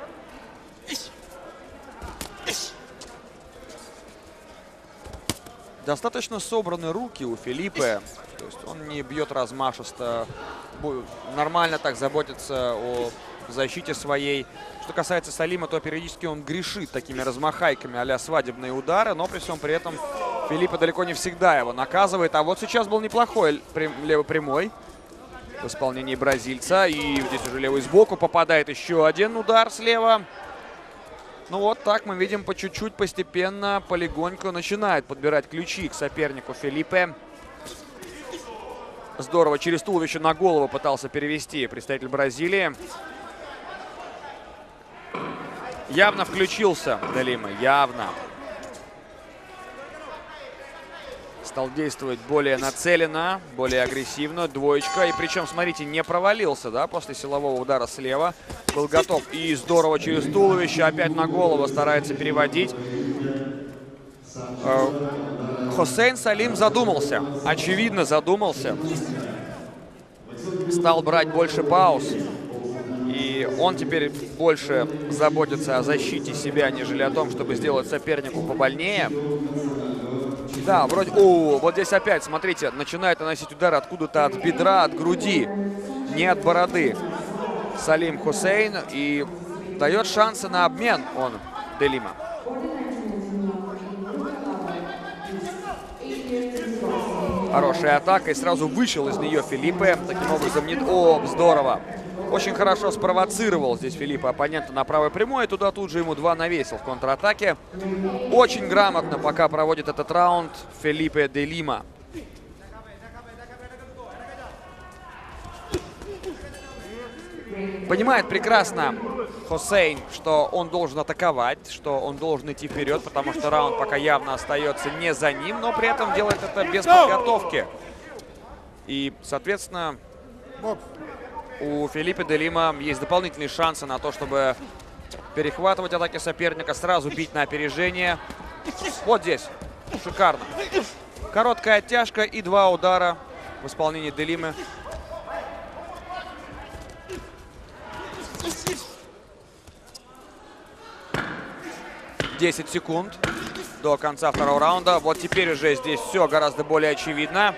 [SPEAKER 4] Достаточно собраны руки у Филиппе. То есть он не бьет размашисто, нормально так заботится о защите своей. Что касается Салима, то периодически он грешит такими размахайками а-ля свадебные удары, но при всем при этом Филиппе далеко не всегда его наказывает. А вот сейчас был неплохой левый прямой в исполнении бразильца. И здесь уже левый сбоку попадает еще один удар слева. Ну вот так мы видим, по чуть-чуть, постепенно, полегоньку начинает подбирать ключи к сопернику Филиппе. Здорово, через туловище на голову пытался перевести представитель Бразилии. Явно включился де Лима, явно. Стал действовать более нацеленно, более агрессивно. Двоечка. И причем, смотрите, не провалился, да, после силового удара слева. Был готов. И здорово через туловище. Опять на голову старается переводить. Хусейн Салим задумался. Очевидно, задумался. Стал брать больше пауз. И он теперь больше заботится о защите себя, нежели о том, чтобы сделать сопернику побольнее. Да, вроде... О, вот здесь опять, смотрите, начинает наносить удар откуда-то от бедра, от груди, не от бороды. Салим Хусейн. И дает шансы на обмен он, де Лима. Хорошая атака. И сразу вышел из нее Филиппе. Таким образом, не... О, здорово. Очень хорошо спровоцировал здесь Филиппе оппонента на правой прямой. И туда тут же ему два навесил в контратаке. Очень грамотно пока проводит этот раунд Филиппе де Лима. Понимает прекрасно Хусейн, что он должен атаковать, что он должен идти вперед, потому что раунд пока явно остается не за ним, но при этом делает это без подготовки. И, соответственно, у Филиппе де Лима есть дополнительные шансы на то, чтобы перехватывать атаки соперника, сразу бить на опережение. Вот здесь. Шикарно. Короткая оттяжка и два удара в исполнении де Лимы. десять секунд до конца второго раунда. Вот теперь уже здесь все гораздо более очевидно.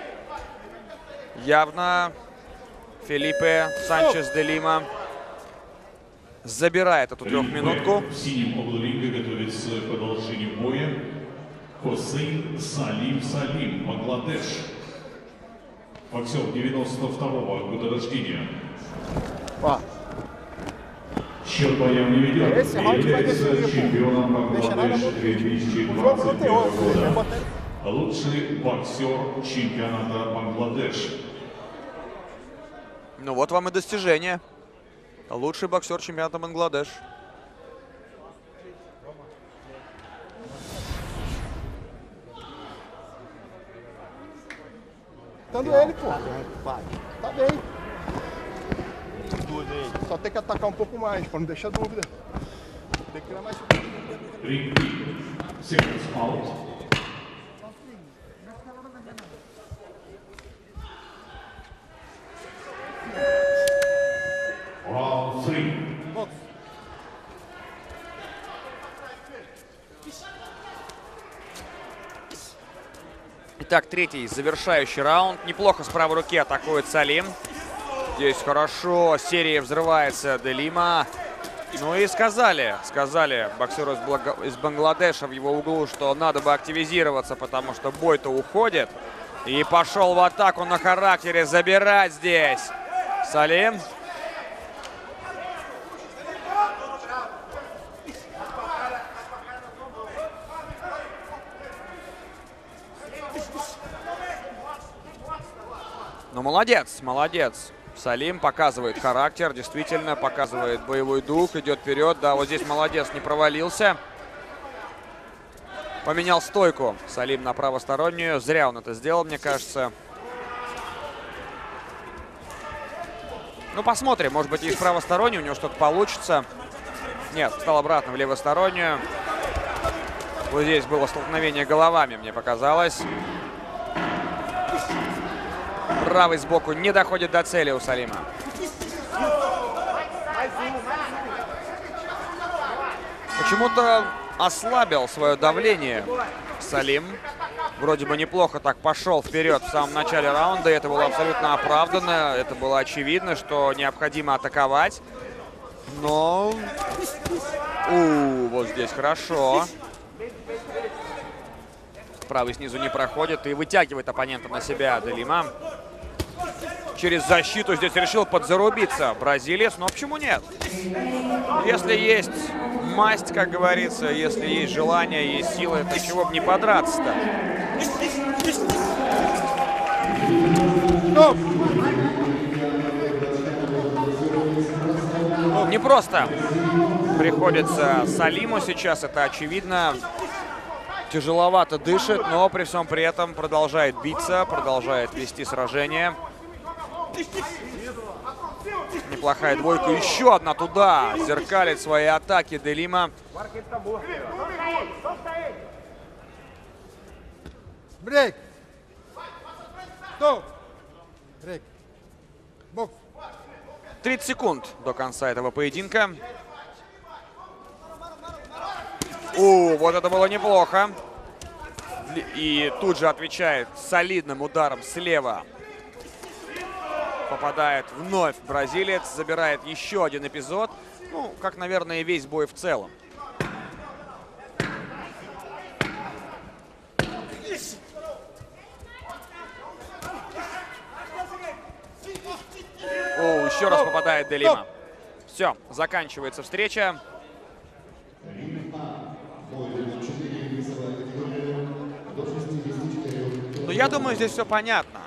[SPEAKER 4] Явно Филиппе Санчес де Лима забирает эту трехминутку.
[SPEAKER 1] В синем углу ринга готовится к продолжению боя Хосейн Салим Салим, Бангладеш. Боксер девяносто второго года рождения.
[SPEAKER 7] Ó,
[SPEAKER 1] Счет боям не ведет.
[SPEAKER 7] esse round vai
[SPEAKER 1] Является
[SPEAKER 7] definir,
[SPEAKER 1] чемпионом
[SPEAKER 7] pô. Deixa nada
[SPEAKER 1] Бангладеш
[SPEAKER 7] muito.
[SPEAKER 1] две тысячи
[SPEAKER 7] O jogo
[SPEAKER 1] двадцать
[SPEAKER 7] não tem
[SPEAKER 1] первого
[SPEAKER 7] outro, ele vai
[SPEAKER 1] года.
[SPEAKER 7] botar ele.
[SPEAKER 1] Лучший боксер чемпионата Бангладеш.
[SPEAKER 4] Ну вот вам и достижение. Лучший боксер чемпионата Бангладеш.
[SPEAKER 7] Tando ele, pô.
[SPEAKER 3] Tá bem, vai.
[SPEAKER 7] Tá bem. Só tem que atacar um pouco mais, pra não deixar dúvida. Tem que criar mais.
[SPEAKER 1] Ring seconds out. Round three.
[SPEAKER 4] Итак, третий завершающий раунд. Неплохо с правой руки атакует Салим. Здесь хорошо. Серия взрывается Де Лима. Ну и сказали, сказали боксеру из, Блага... из Бангладеша в его углу, что надо бы активизироваться, потому что бой-то уходит. И пошел в атаку на характере забирать здесь Салим. Ну, молодец, молодец. Салим показывает характер, действительно показывает боевой дух, идет вперед. Да, вот здесь молодец, не провалился. Поменял стойку Салим на правостороннюю. Зря он это сделал, мне кажется. Ну, посмотрим, может быть, и с правосторонней у него что-то получится. Нет, встал обратно в левостороннюю. Вот здесь было столкновение головами, мне показалось. Правый сбоку не доходит до цели у Салима. Почему-то ослабил свое давление Салим. Вроде бы неплохо так пошел вперед в самом начале раунда. Это было абсолютно оправданно. Это было очевидно, что необходимо атаковать. Но... У, вот здесь хорошо. Правый снизу не проходит и вытягивает оппонента на себя Де Лима. Через защиту здесь решил подзарубиться бразилец, но почему нет? Если есть масть, как говорится, если есть желание, есть силы, то чего бы не подраться-то? Не просто приходится Салиму сейчас, это очевидно. Тяжеловато дышит, но при всем при этом продолжает биться, продолжает вести сражение. Неплохая двойка. Еще одна туда. Зеркалит свои атаки Де Лима.
[SPEAKER 7] Брейк. Стоп. Брейк. Бокс.
[SPEAKER 4] тридцать секунд до конца этого поединка. О, вот это было неплохо. И тут же отвечает солидным ударом слева. Попадает вновь бразилец, забирает еще один эпизод. Ну, как, наверное, и весь бой в целом. О, еще раз попадает Де Лима. Все, заканчивается встреча. Ну, я думаю, здесь все понятно.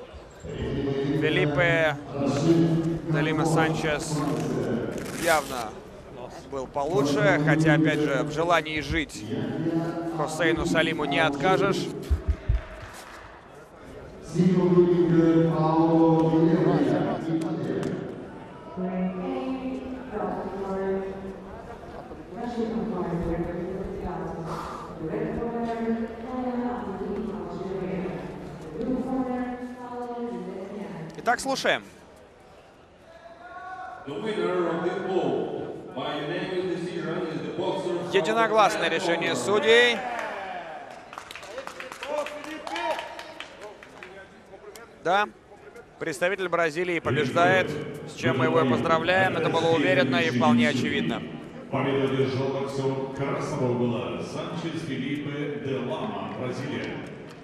[SPEAKER 4] Фелипе Де Лима Санчес явно был получше, хотя, опять же, в желании жить Хосейну Салиму не откажешь. Итак, слушаем. Единогласное решение судей. Да. Представитель Бразилии побеждает, с чем мы его и поздравляем. Это было уверенно и вполне очевидно.
[SPEAKER 1] Победу одержал боксер красного угла Санчес Филиппе де Лама, Бразилия.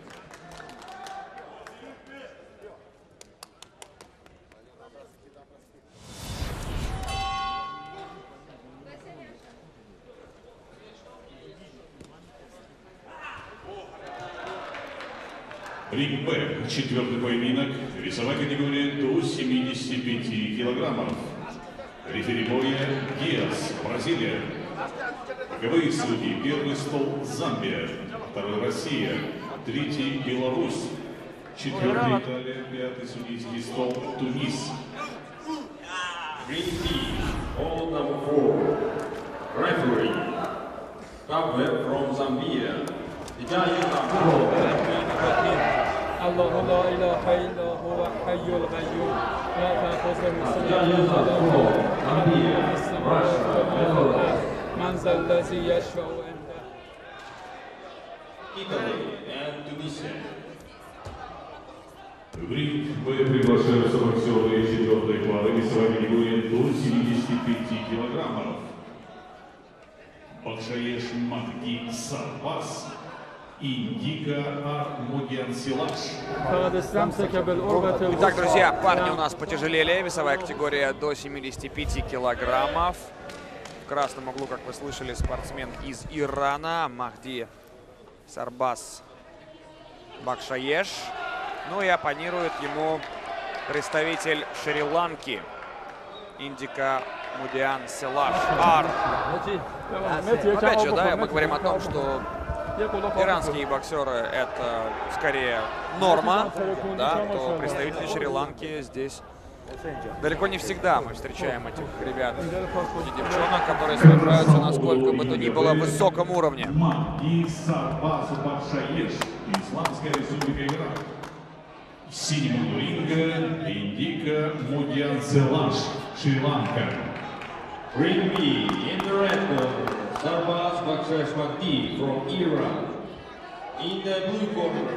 [SPEAKER 1] Ринг Б, четвертый поединок, весовая категория до семидесяти пяти килограммов. Рефери боя Диас, Бразилия. Боковые судьи: первый стол Замбия, второй Россия, третий Беларусь, четвертый Италия, пятый судейский стол Тунис.
[SPEAKER 2] Ring B, hall number four. Referee, Kabwe from Zambia.
[SPEAKER 9] الله لا إله إلا هو حي القيوم لا تأخذه سنة ولا نوم السماوات والأرض من ذا الذي يشفع عنده.
[SPEAKER 2] Italy and Tunisia.
[SPEAKER 1] В ринг Б приглашаются боксеры четвертой пары весовой категории до семидесяти пяти килограммов. Бакшаеш Махди Сарбас, Индика Мудиан Силаш.
[SPEAKER 4] Итак, друзья, парни у нас потяжелели. Весовая категория до семидесяти пяти килограммов. В красном углу, как вы слышали, спортсмен из Ирана Махди Сарбас Бакшаеш. Ну и оппонирует ему представитель Шри-Ланки Индика Мудиан Силаш. Ар. Опять же, да, мы говорим о том, что иранские боксеры — это скорее норма, да, то представители Шри-Ланки здесь далеко не всегда мы встречаем этих ребят и девчонок, которые сражаются на сколько бы то ни было высоком уровне.
[SPEAKER 1] Махди Сарбас Бакшаеш, Исламская республика Иран. Синему ринга Индика Мудиан Силаш, Шри-Ланка.
[SPEAKER 2] Ring B, in the red corner, Sarbaz Bakshesh Mahdi from Iran. In the blue corner,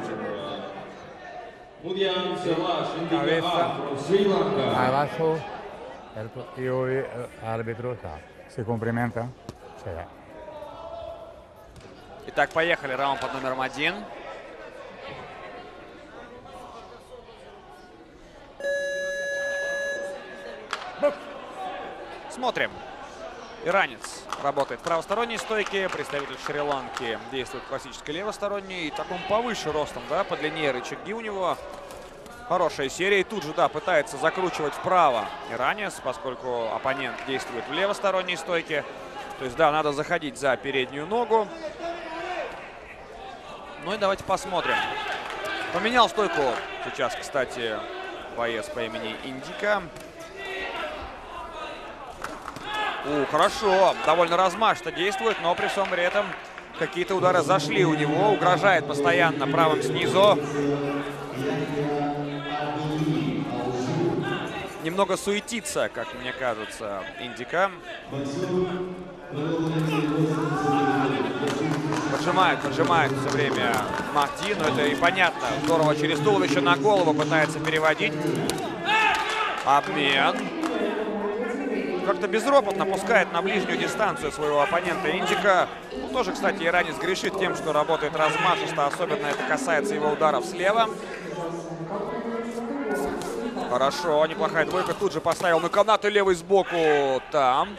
[SPEAKER 2] Mudyan Selash Indika from Sri Lanka.
[SPEAKER 10] Abajo, el, y hoy el árbitro está. ¿Se complementa? Sí.
[SPEAKER 4] Итак, поехали. Раунд под номером один. Смотрим. Иранец работает в правосторонней стойке, представитель Шри-Ланки действует в классической левосторонней. И так он повыше ростом, да, подлиннее рычаги у него. Хорошая серия. И тут же, да, пытается закручивать вправо иранец, поскольку оппонент действует в левосторонней стойке. То есть, да, надо заходить за переднюю ногу. Ну и давайте посмотрим. Поменял стойку сейчас, кстати, боец по имени Индика. У, хорошо, довольно размашисто действует, но при всем при этом какие-то удары зашли у него. Угрожает постоянно правым снизу. Немного суетится, как мне кажется, Индика. Поджимает, поджимает все время Махди, но это и понятно. Здорово через туловище на голову пытается переводить. Обмен. Как-то безропотно пускает на ближнюю дистанцию своего оппонента Индика. Ну, тоже, кстати, иранец грешит тем, что работает размашисто. Особенно это касается его ударов слева. Хорошо, неплохая двойка. Тут же поставил на канаты левый сбоку. Там.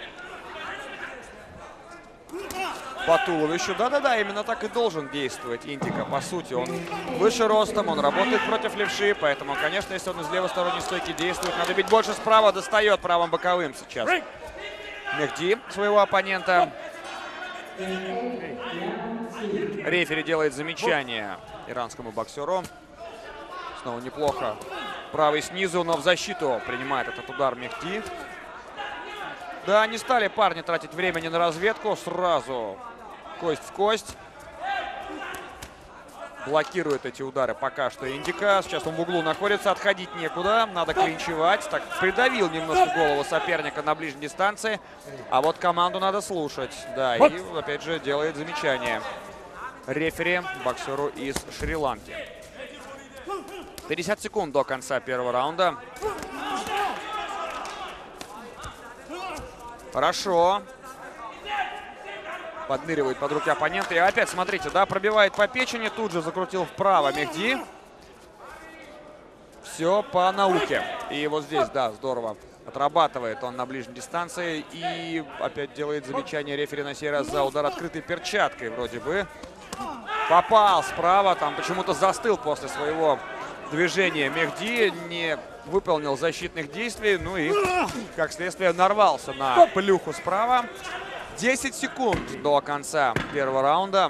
[SPEAKER 4] По туловищу. Да-да-да, именно так и должен действовать Индика. По сути, он выше ростом, он работает против левши. Поэтому, конечно, если он из левосторонней стойки действует, надо бить больше справа. Достает правым боковым сейчас Мехди своего оппонента. Рефери делает замечание иранскому боксеру. Снова неплохо. Правый снизу, но в защиту принимает этот удар Мехди. Да, не стали парни тратить времени на разведку. Сразу кость в кость. Блокирует эти удары пока что Индика. Сейчас он в углу находится, отходить некуда. Надо клинчевать. Так, придавил немножко голову соперника на ближней дистанции. А вот команду надо слушать. Да, и опять же делает замечание рефери боксеру из Шри-Ланки. пятьдесят секунд до конца первого раунда. Хорошо. Подныривает под руки оппонента. И опять, смотрите, да, пробивает по печени, тут же закрутил вправо Мехди. Все по науке. И вот здесь, да, здорово отрабатывает он на ближней дистанции. И опять делает замечание рефери на сей раз за удар открытой перчаткой вроде бы. Попал справа, там почему-то застыл после своего движения Мехди, не выполнил защитных действий, ну и, как следствие, нарвался на плюху справа. десять секунд до конца первого раунда.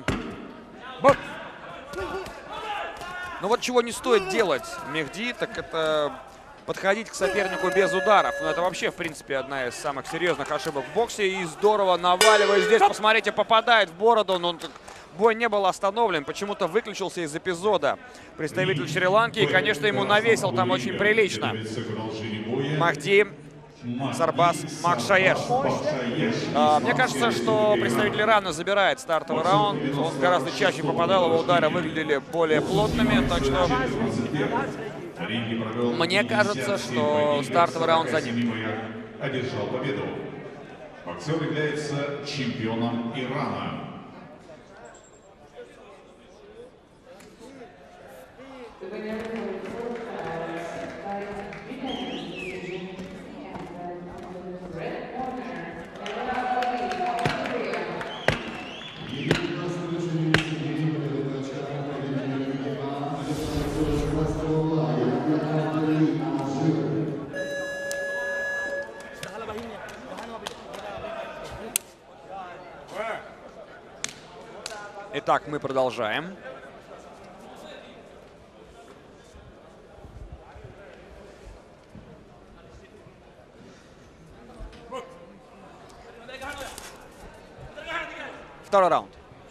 [SPEAKER 4] Ну вот чего не стоит делать Мехди, так это подходить к сопернику без ударов. Ну это вообще, в принципе, одна из самых серьезных ошибок в боксе. И здорово наваливает здесь, посмотрите, попадает в бороду, но он так... Бой не был остановлен, почему-то выключился из эпизода представитель Шри-Ланки. И, конечно, ему навесил там очень прилично Махди Сарбаз Макшаеш. А, мне кажется, что представитель Ирана забирает стартовый раунд. Он гораздо чаще попадал, его удары выглядели более плотными. Так что мне кажется, что стартовый раунд за ним.
[SPEAKER 1] Одержал победу. Боксер является чемпионом Ирана.
[SPEAKER 8] The winner for four rounds by unanimous decision, and the red corner,
[SPEAKER 4] Итак, мы продолжаем. Второй раунд.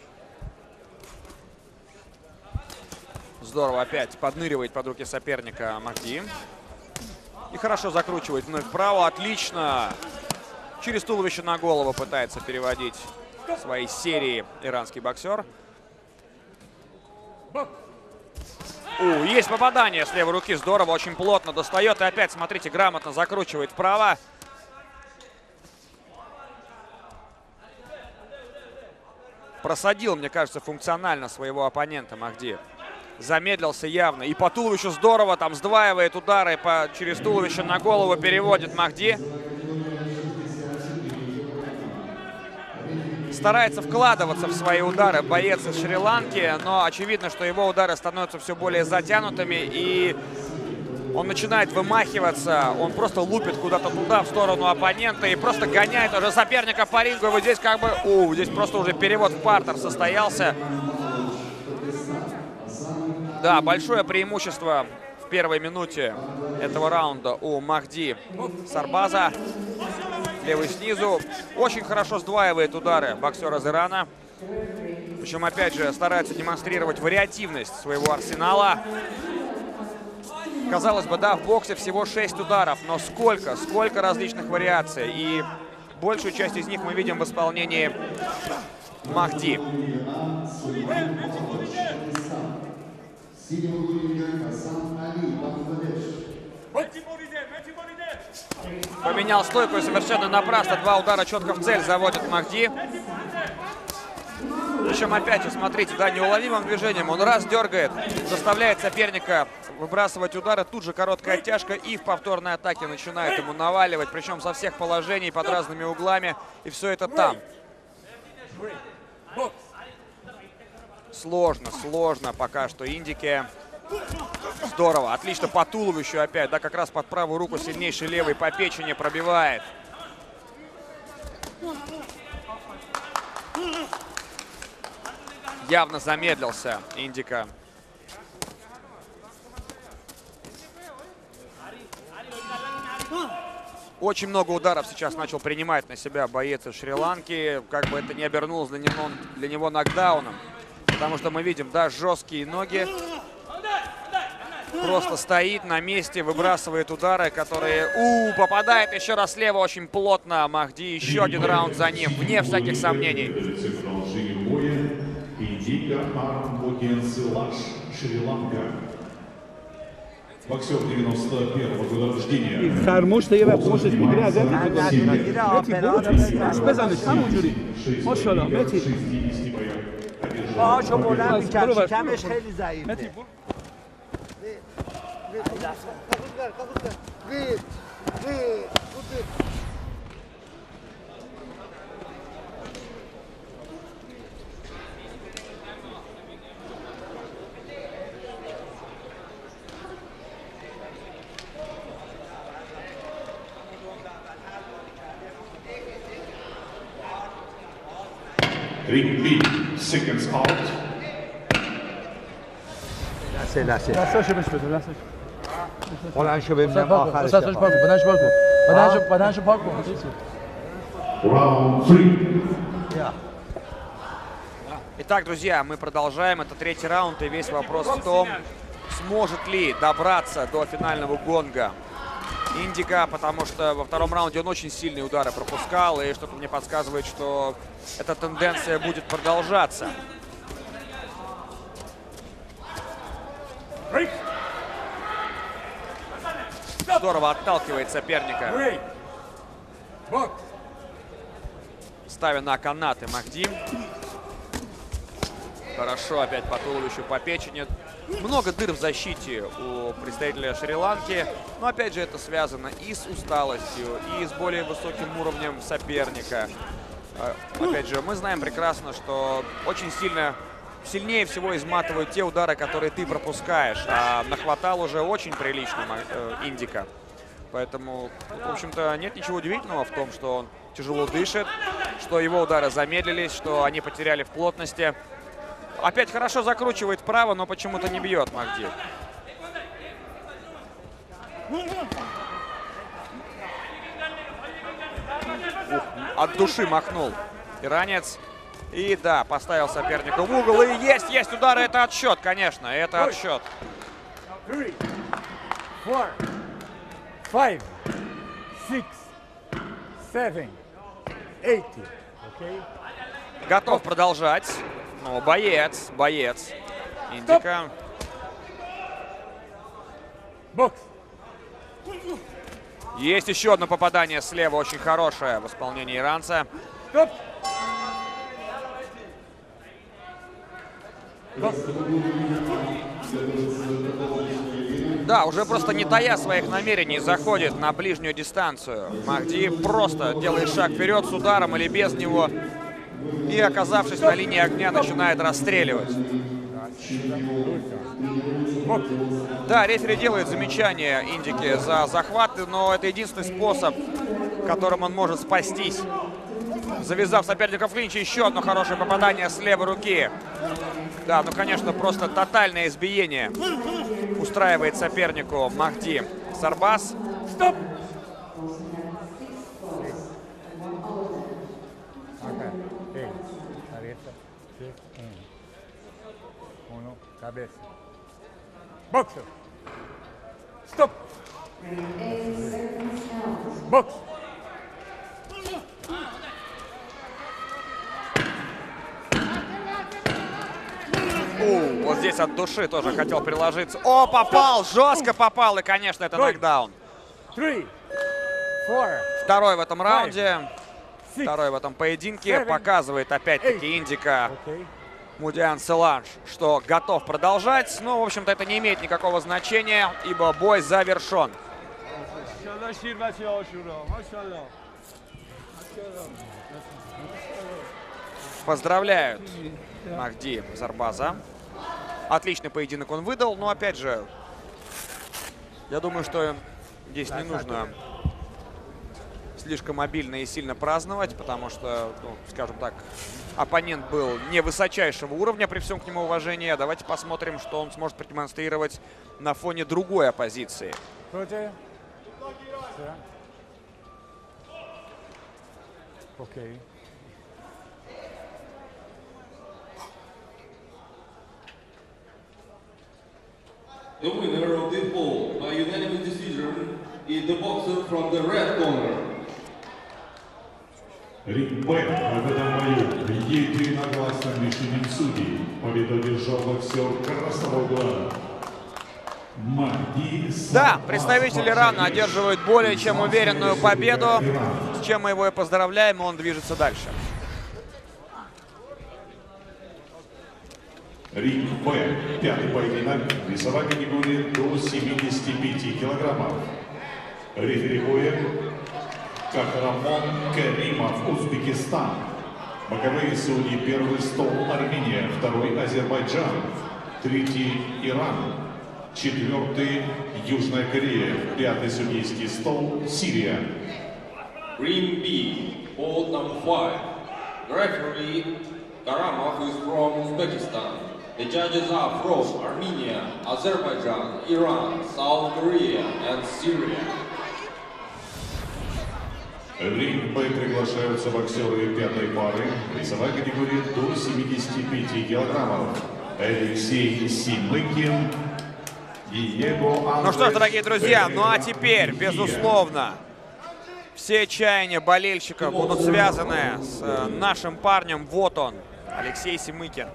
[SPEAKER 4] Здорово опять подныривает под руки соперника Махди. И хорошо закручивает вновь вправо. Отлично. Через туловище на голову пытается переводить свои серии иранский боксер. У, есть попадание с левой руки. Здорово, очень плотно достает. И опять, смотрите, грамотно закручивает вправо. Просадил, мне кажется, функционально своего оппонента Махди. Замедлился явно. И по туловищу здорово, там сдваивает удары по, через туловище на голову, переводит Махди. Старается вкладываться в свои удары боец из Шри-Ланки, но очевидно, что его удары становятся все более затянутыми, и он начинает вымахиваться, он просто лупит куда-то туда, в сторону оппонента, и просто гоняет уже соперника по рингу. И вот здесь как бы, у, здесь просто уже перевод в партер состоялся. Да, большое преимущество в первой минуте этого раунда у Махди Сарбаза. Левый снизу. Очень хорошо сдваивает удары боксер из Ирана. Причем, опять же, старается демонстрировать вариативность своего арсенала. Казалось бы, да, в боксе всего шесть ударов, но сколько, сколько различных вариаций. И большую часть из них мы видим в исполнении Махди. Поменял стойку и совершенно напрасно два удара четко в цель заводит Махди. Причем опять же, смотрите, да, неуловимым движением он раз дергает, заставляет соперника выбрасывать удары, тут же короткая оттяжка и в повторной атаке начинает ему наваливать, причем со всех положений, под разными углами, и все это там. Сложно, сложно пока что Индике. Здорово, отлично по туловищу опять, да, как раз под правую руку сильнейший левый по печени пробивает. Явно замедлился Индика. Очень много ударов сейчас начал принимать на себя боец из Шри-Ланки. Как бы это ни обернулось для него, для него нокдауном. Потому что мы видим, да, жесткие ноги. Просто стоит на месте, выбрасывает удары, которые... У, попадает еще раз слева очень плотно Махди. Еще один раунд за ним, вне всяких сомнений.
[SPEAKER 1] Боксер девяносто первого года рождения.
[SPEAKER 9] خرموش دیگه و پشتش میگیری ازت متی برو بزنش همونجوری ماشاءالله متی
[SPEAKER 3] باهاشو بلند میکرد شکمش خیلی ضعیفه
[SPEAKER 9] متی
[SPEAKER 1] Ring B, seconds out.
[SPEAKER 3] لحظه لحظه
[SPEAKER 9] دستاشو بهش بده دستاشو
[SPEAKER 3] بلندشو ببینم آخرش
[SPEAKER 5] دستاشو پاک کن بدنشو پاک کن بدنشو بدنشو پاک کن
[SPEAKER 1] Round three.
[SPEAKER 4] Итак, друзья, мы продолжаем. Это третий раунд, и весь вопрос в том, сможет ли добраться до финального гонга Индика, потому что во втором раунде он очень сильные удары пропускал, и что-то мне подсказывает, что эта тенденция будет продолжаться. Здорово отталкивает соперника, ставя на канаты Махди. Хорошо, опять по туловищу, по печени. Много дыр в защите у представителя Шри-Ланки. Но опять же это связано и с усталостью, и с более высоким уровнем соперника. Опять же, мы знаем прекрасно, что очень сильно, сильнее всего изматывают те удары, которые ты пропускаешь. А нахватал уже очень прилично Индика. Поэтому, в общем-то, нет ничего удивительного в том, что он тяжело дышит, что его удары замедлились, что они потеряли в плотности. Опять хорошо закручивает вправо, но почему-то не бьет Махди. Ух, от души махнул иранец. И да, поставил соперника в угол. И есть, есть удары. Это отсчет, конечно. Это отсчет. Готов продолжать. Ну, боец, боец. Индика.
[SPEAKER 10] Бокс.
[SPEAKER 4] Есть еще одно попадание слева, очень хорошее в исполнении иранца.
[SPEAKER 10] Стоп.
[SPEAKER 4] Да, уже просто не тая своих намерений заходит на ближнюю дистанцию. Махди просто делает шаг вперед с ударом или без него. И, оказавшись на линии огня, начинает расстреливать. Да, рефери делает замечание Индике за захваты, но это единственный способ, которым он может спастись. Завязав соперника в клинче, еще одно хорошее попадание с левой руки. Да, ну, конечно, просто тотальное избиение устраивает сопернику Махди Сарбаз.
[SPEAKER 10] Стоп! Боксер. Стоп. Бокс.
[SPEAKER 4] О, вот здесь от души тоже хотел приложиться. О, попал! Жестко попал. И, конечно, это нокдаун. Второй в этом раунде. Второй в этом поединке. Показывает опять-таки Индика Мудиан Селандж, что готов продолжать. Но, в общем-то, это не имеет никакого значения, ибо бой завершен. Поздравляют Махди Сарбаза. Отличный поединок он выдал, но, опять же, я думаю, что здесь не нужно слишком обильно и сильно праздновать, потому что, ну, скажем так, оппонент был не высочайшего уровня, при всем к нему уважении. Давайте посмотрим, что он сможет продемонстрировать на фоне другой оппозиции.
[SPEAKER 10] Окей.
[SPEAKER 2] The winner of this bout by unanimous decision is the boxer from the red corner.
[SPEAKER 1] Ринг Б в этом бою единогласным решением судей победу одержал боксер красного угла
[SPEAKER 4] Да, представитель Ирана одерживает более чем уверенную победу, с чем мы его и поздравляем, и он движется дальше.
[SPEAKER 1] Ринг Б. Пятый поединок. Весовая категория до семидесяти пяти килограммов. Рефери боя Кахрамон Каримов, Узбекистан. Боковые судьи: первый стол Армения, второй Азербайджан, третий Иран, четвертый Южная Корея, пятый судейский стол Сирия.
[SPEAKER 2] Ring B, hold number five. The referee Karamov is from Uzbekistan. The judges are from Armenia, Azerbaijan, Iran, South Korea and Syria.
[SPEAKER 1] В ринг Б приглашаются боксеры пятой пары. Весовая категория до семидесяти пяти килограммов. Алексей Симыкин, Диего Андрес.
[SPEAKER 4] Ну что ж, дорогие друзья, ну а теперь, безусловно, все чаяния болельщиков будут связаны с э, нашим парнем. Вот он, Алексей Симыкин.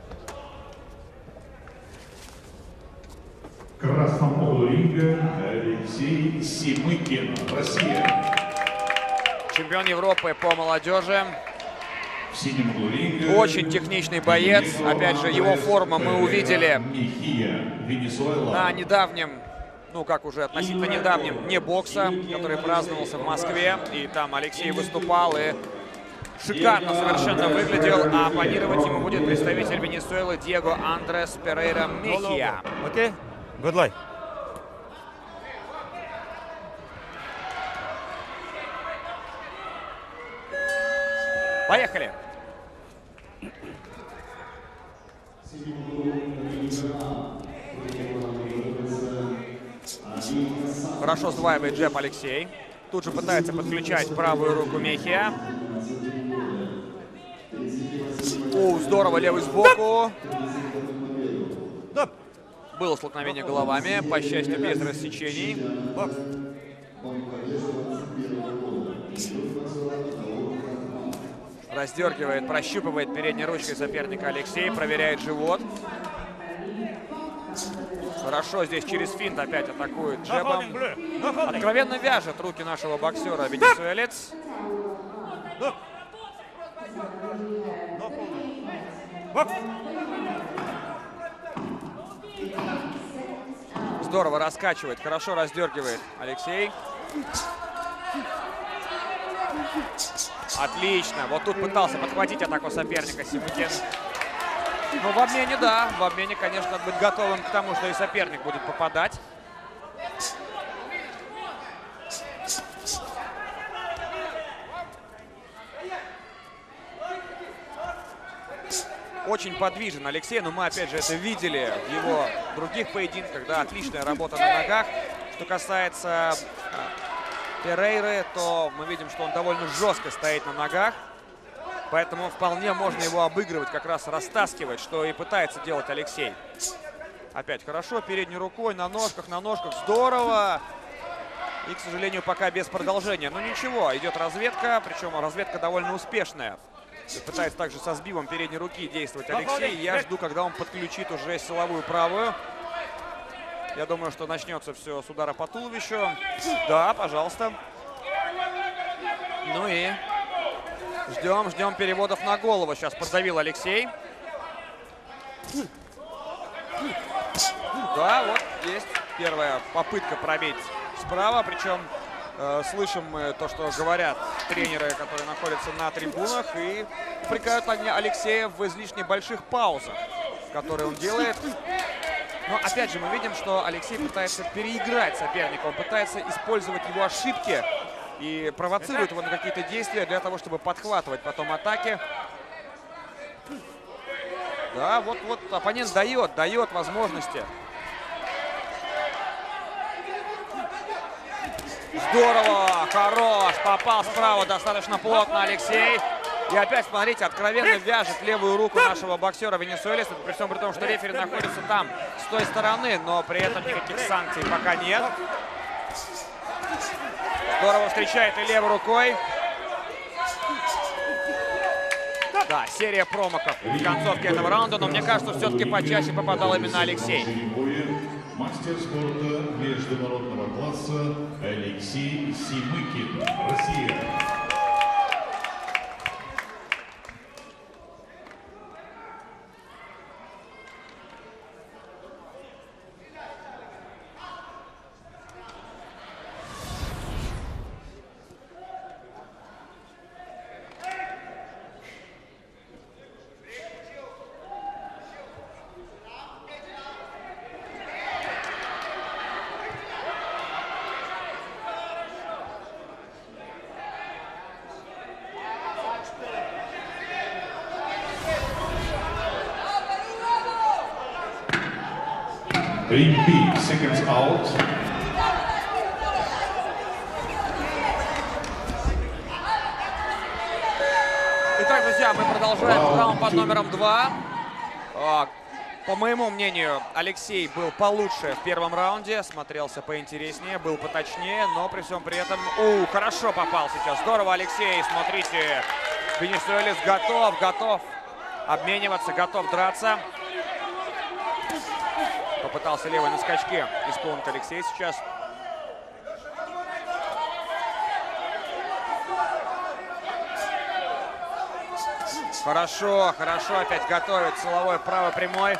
[SPEAKER 1] В красном углу ринга Алексей Симыкин, Россия.
[SPEAKER 4] Чемпион Европы по молодежи.
[SPEAKER 1] В синем углу ринга
[SPEAKER 4] очень техничный боец. Опять же, его форму мы увидели на недавнем, ну как уже относительно недавнем, дне бокса, который праздновался в Москве. И там Алексей выступал и шикарно совершенно выглядел. А оппонировать ему будет представитель Венесуэлы Диего Андрес Перейра Мехия.
[SPEAKER 10] Окей? Good luck.
[SPEAKER 4] Поехали! Хорошо сдваивает джеб Алексей. Тут же пытается подключать правую руку Мехия. О, здорово, левый сбоку. Было столкновение головами, по счастью, без рассечений. Раздергивает, прощупывает передней ручкой соперника Алексей, проверяет живот. Хорошо здесь через финт опять атакует джебом. Откровенно вяжет руки нашего боксера венесуэлец. Здорово раскачивает, хорошо раздергивает Алексей. Отлично. Вот тут пытался подхватить атаку соперника Симыкин. Но в обмене, да, в обмене, конечно, надо быть готовым к тому, что и соперник будет попадать. Очень подвижен Алексей, но мы опять же это видели в его других поединках, да, отличная работа на ногах. Что касается Перейры, то мы видим, что он довольно жестко стоит на ногах. Поэтому вполне можно его обыгрывать, как раз растаскивать, что и пытается делать Алексей. Опять хорошо, передней рукой, на ножках, на ножках. Здорово! И, к сожалению, пока без продолжения. Но ничего, идет разведка, причем разведка довольно успешная. Пытается также со сбивом передней руки действовать Алексей. Я жду, когда он подключит уже силовую правую. Я думаю, что начнется все с удара по туловищу. Да, пожалуйста. Ну и ждем, ждем переводов на голову. Сейчас поддавил Алексей. Да, вот есть первая попытка пробить справа. Причем э, слышим мы то, что говорят тренеры, которые находятся на трибунах. И упрекают Алексея в излишне больших паузах, которые он делает. Но опять же мы видим, что Алексей пытается переиграть соперника. Он пытается использовать его ошибки и провоцирует его на какие-то действия для того, чтобы подхватывать потом атаки. Да, вот, вот оппонент дает, дает возможности. Здорово, хорош, попал справа достаточно плотно Алексей. И опять, смотрите, откровенно вяжет левую руку нашего боксера венесуэльца, при всем при том, что рефери находится там, с той стороны, но при этом никаких санкций пока нет. Здорово встречает и левой рукой. Да, серия промахов в концовке этого раунда, но мне кажется, все-таки почаще попадал именно Алексей.
[SPEAKER 1] Мастер спорта международного класса Алексей Семыкин, Россия. Repeat, seconds out.
[SPEAKER 4] Итак, друзья, мы продолжаем раунд под номером два. По моему мнению, Алексей был получше в первом раунде, смотрелся поинтереснее, был поточнее, но при всем при этом... У, хорошо попал сейчас. Здорово, Алексей, смотрите. Венесуэлец готов, готов обмениваться, готов драться. Попытался левой на скачке исполнить Алексей сейчас. Хорошо, хорошо, опять готовит силовой правый прямой.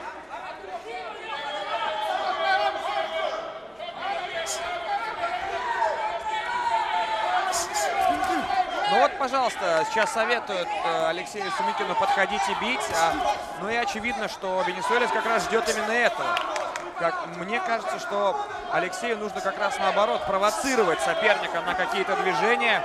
[SPEAKER 4] Ну вот, пожалуйста, сейчас советуют Алексею Семыкину подходить и бить. А, ну и очевидно, что венесуэлец как раз ждет именно этого. Как, мне кажется, что Алексею нужно как раз наоборот провоцировать соперника на какие-то движения.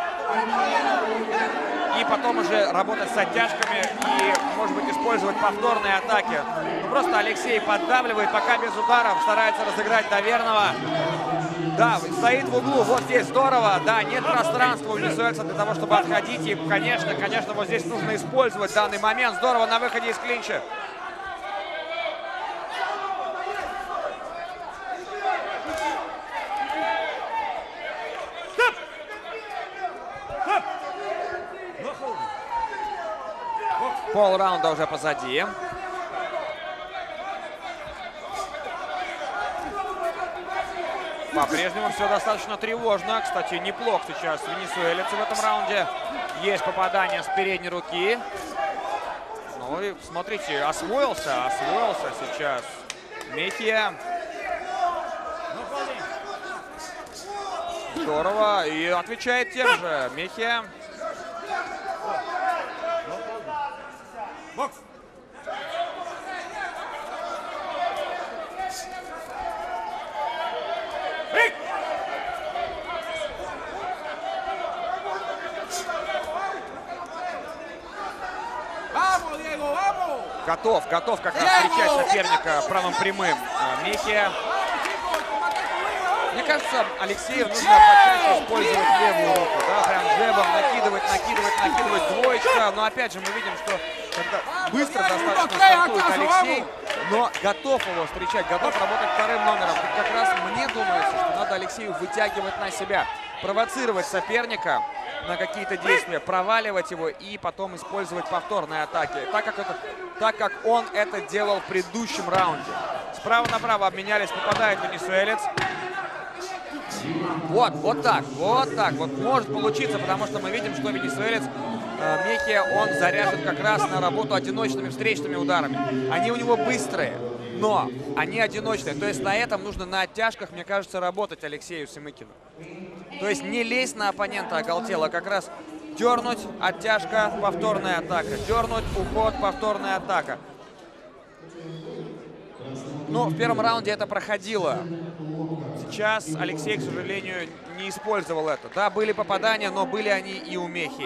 [SPEAKER 4] И потом уже работать с оттяжками и, может быть, использовать повторные атаки. Просто Алексей поддавливает, пока без ударов, старается разыграть доверного. Да, стоит в углу, вот здесь здорово, да, нет пространства у венесуэльца для того, чтобы отходить. И, конечно, конечно, вот здесь нужно использовать данный момент. Здорово на выходе из клинча. Пол раунда уже позади. По-прежнему все достаточно тревожно. Кстати, неплох сейчас венесуэлец в этом раунде. Есть попадание с передней руки. Ну и смотрите, освоился, освоился сейчас Мехия. Здорово. И отвечает тем же Мехия.
[SPEAKER 11] Бокс.
[SPEAKER 4] Готов, готов как раз встречать соперника правым прямым. Мехия. Мне кажется, Алексею нужно почаще использовать левую руку. Да, прям джебом накидывать, накидывать, накидывать двоечка. Но опять же мы видим, что когда быстро достаточно стартует Алексей, но готов его встречать, готов работать вторым номером. Тут как раз мне думается, что надо Алексею вытягивать на себя, провоцировать соперника на какие-то действия, проваливать его и потом использовать повторные атаки. Так как, это, так как он это делал в предыдущем раунде. Справа направо обменялись, попадает венесуэлец. Вот, вот так, вот так. Вот может получиться, потому что мы видим, что венесуэлец э, Мехия, он заряжен как раз на работу одиночными встречными ударами. Они у него быстрые, но они одиночные. То есть на этом нужно на оттяжках, мне кажется, работать Алексею Семыкину. То есть не лезть на оппонента оголтело, а как раз дернуть, оттяжка, повторная атака. Дернуть, уход, повторная атака. Ну, в первом раунде это проходило. Сейчас Алексей, к сожалению, не использовал это. Да, были попадания, но были они и у Мехии.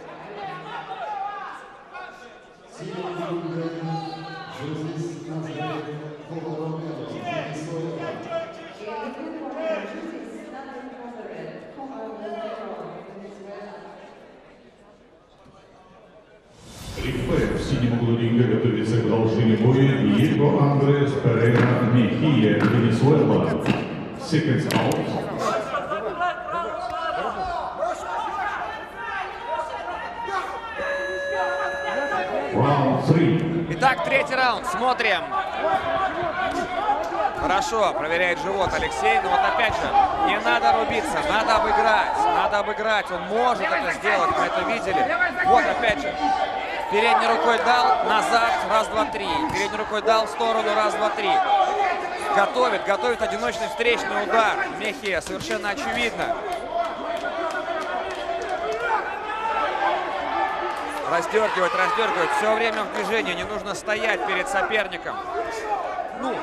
[SPEAKER 1] В синем углу ринга готовится к продолжению боя Диего Андрес Перейра Мехия, Венесуэла. Seconds out.
[SPEAKER 4] Итак, третий раунд. Смотрим. Хорошо, проверяет живот Алексей, но вот опять же, не надо рубиться, надо обыграть, надо обыграть. Он может это сделать, мы это видели. Вот опять же, передней рукой дал, назад, раз, два, три. Передней рукой дал в сторону, раз, два, три. Готовит, готовит одиночный встречный удар. Мехия, совершенно очевидно. Раздергивать, раздергивать. Все время в движении, не нужно стоять перед соперником. Ну,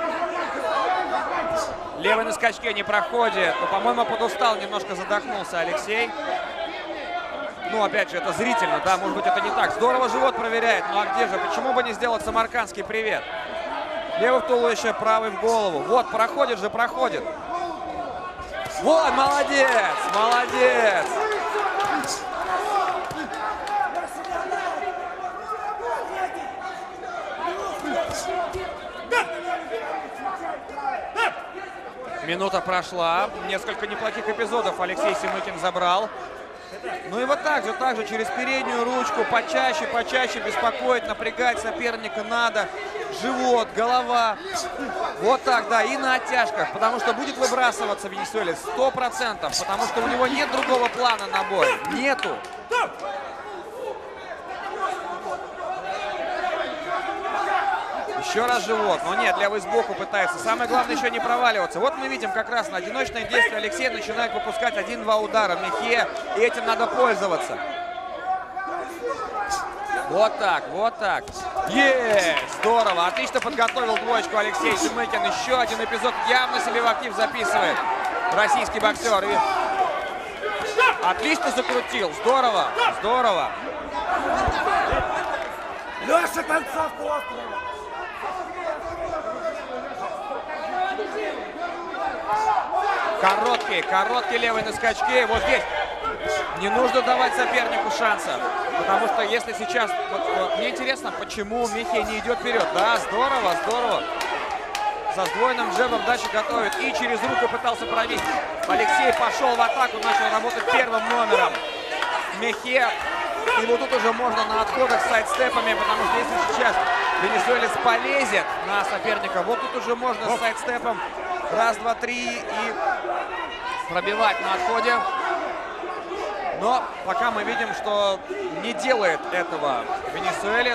[SPEAKER 4] левый на скачке не проходит. Но, по-моему, подустал, немножко задохнулся Алексей. Ну, опять же, это зрительно, да, может быть, это не так. Здорово живот проверяет. Ну, а где же? Почему бы не сделать самаркандский привет? Левый в туловище, правый в голову. Вот, проходит же, проходит. Вот, молодец, молодец. Минута прошла. Несколько неплохих эпизодов Алексей Семыкин забрал. Ну и вот так же, так же через переднюю ручку почаще, почаще беспокоить, напрягать соперника надо. Живот, голова. Вот так, да, и на оттяжках. Потому что будет выбрасываться венесуэлец сто процентов. Потому что у него нет другого плана на бой. Нету. Еще раз живот. Но нет, левый сбоку пытается. Самое главное еще не проваливаться. Вот мы видим как раз на одиночные действия Алексей начинает выпускать один-два удара в Мехия. И этим надо пользоваться. Вот так, вот так. Есть! Здорово. Отлично подготовил двоечку Алексей Семыкин. Еще один эпизод явно себе в актив записывает российский боксер. И отлично закрутил. Здорово, здорово.
[SPEAKER 11] Леша, концовку острова.
[SPEAKER 4] Короткий, короткий левый на скачке. Вот здесь не нужно давать сопернику шанса. Потому что если сейчас... Вот, вот, мне интересно, почему Мехия не идет вперед. Да, здорово, здорово. Со сдвоенным джебом дальше готовит. И через руку пытался пробить. Алексей пошел в атаку, начал работать первым номером. Мехия. И вот тут уже можно на отходах с сайдстепами, потому что если сейчас венесуэлец полезет на соперника, вот тут уже можно с сайдстепом раз, два, три и пробивать на отходе. Но пока мы видим, что не делает этого венесуэлец.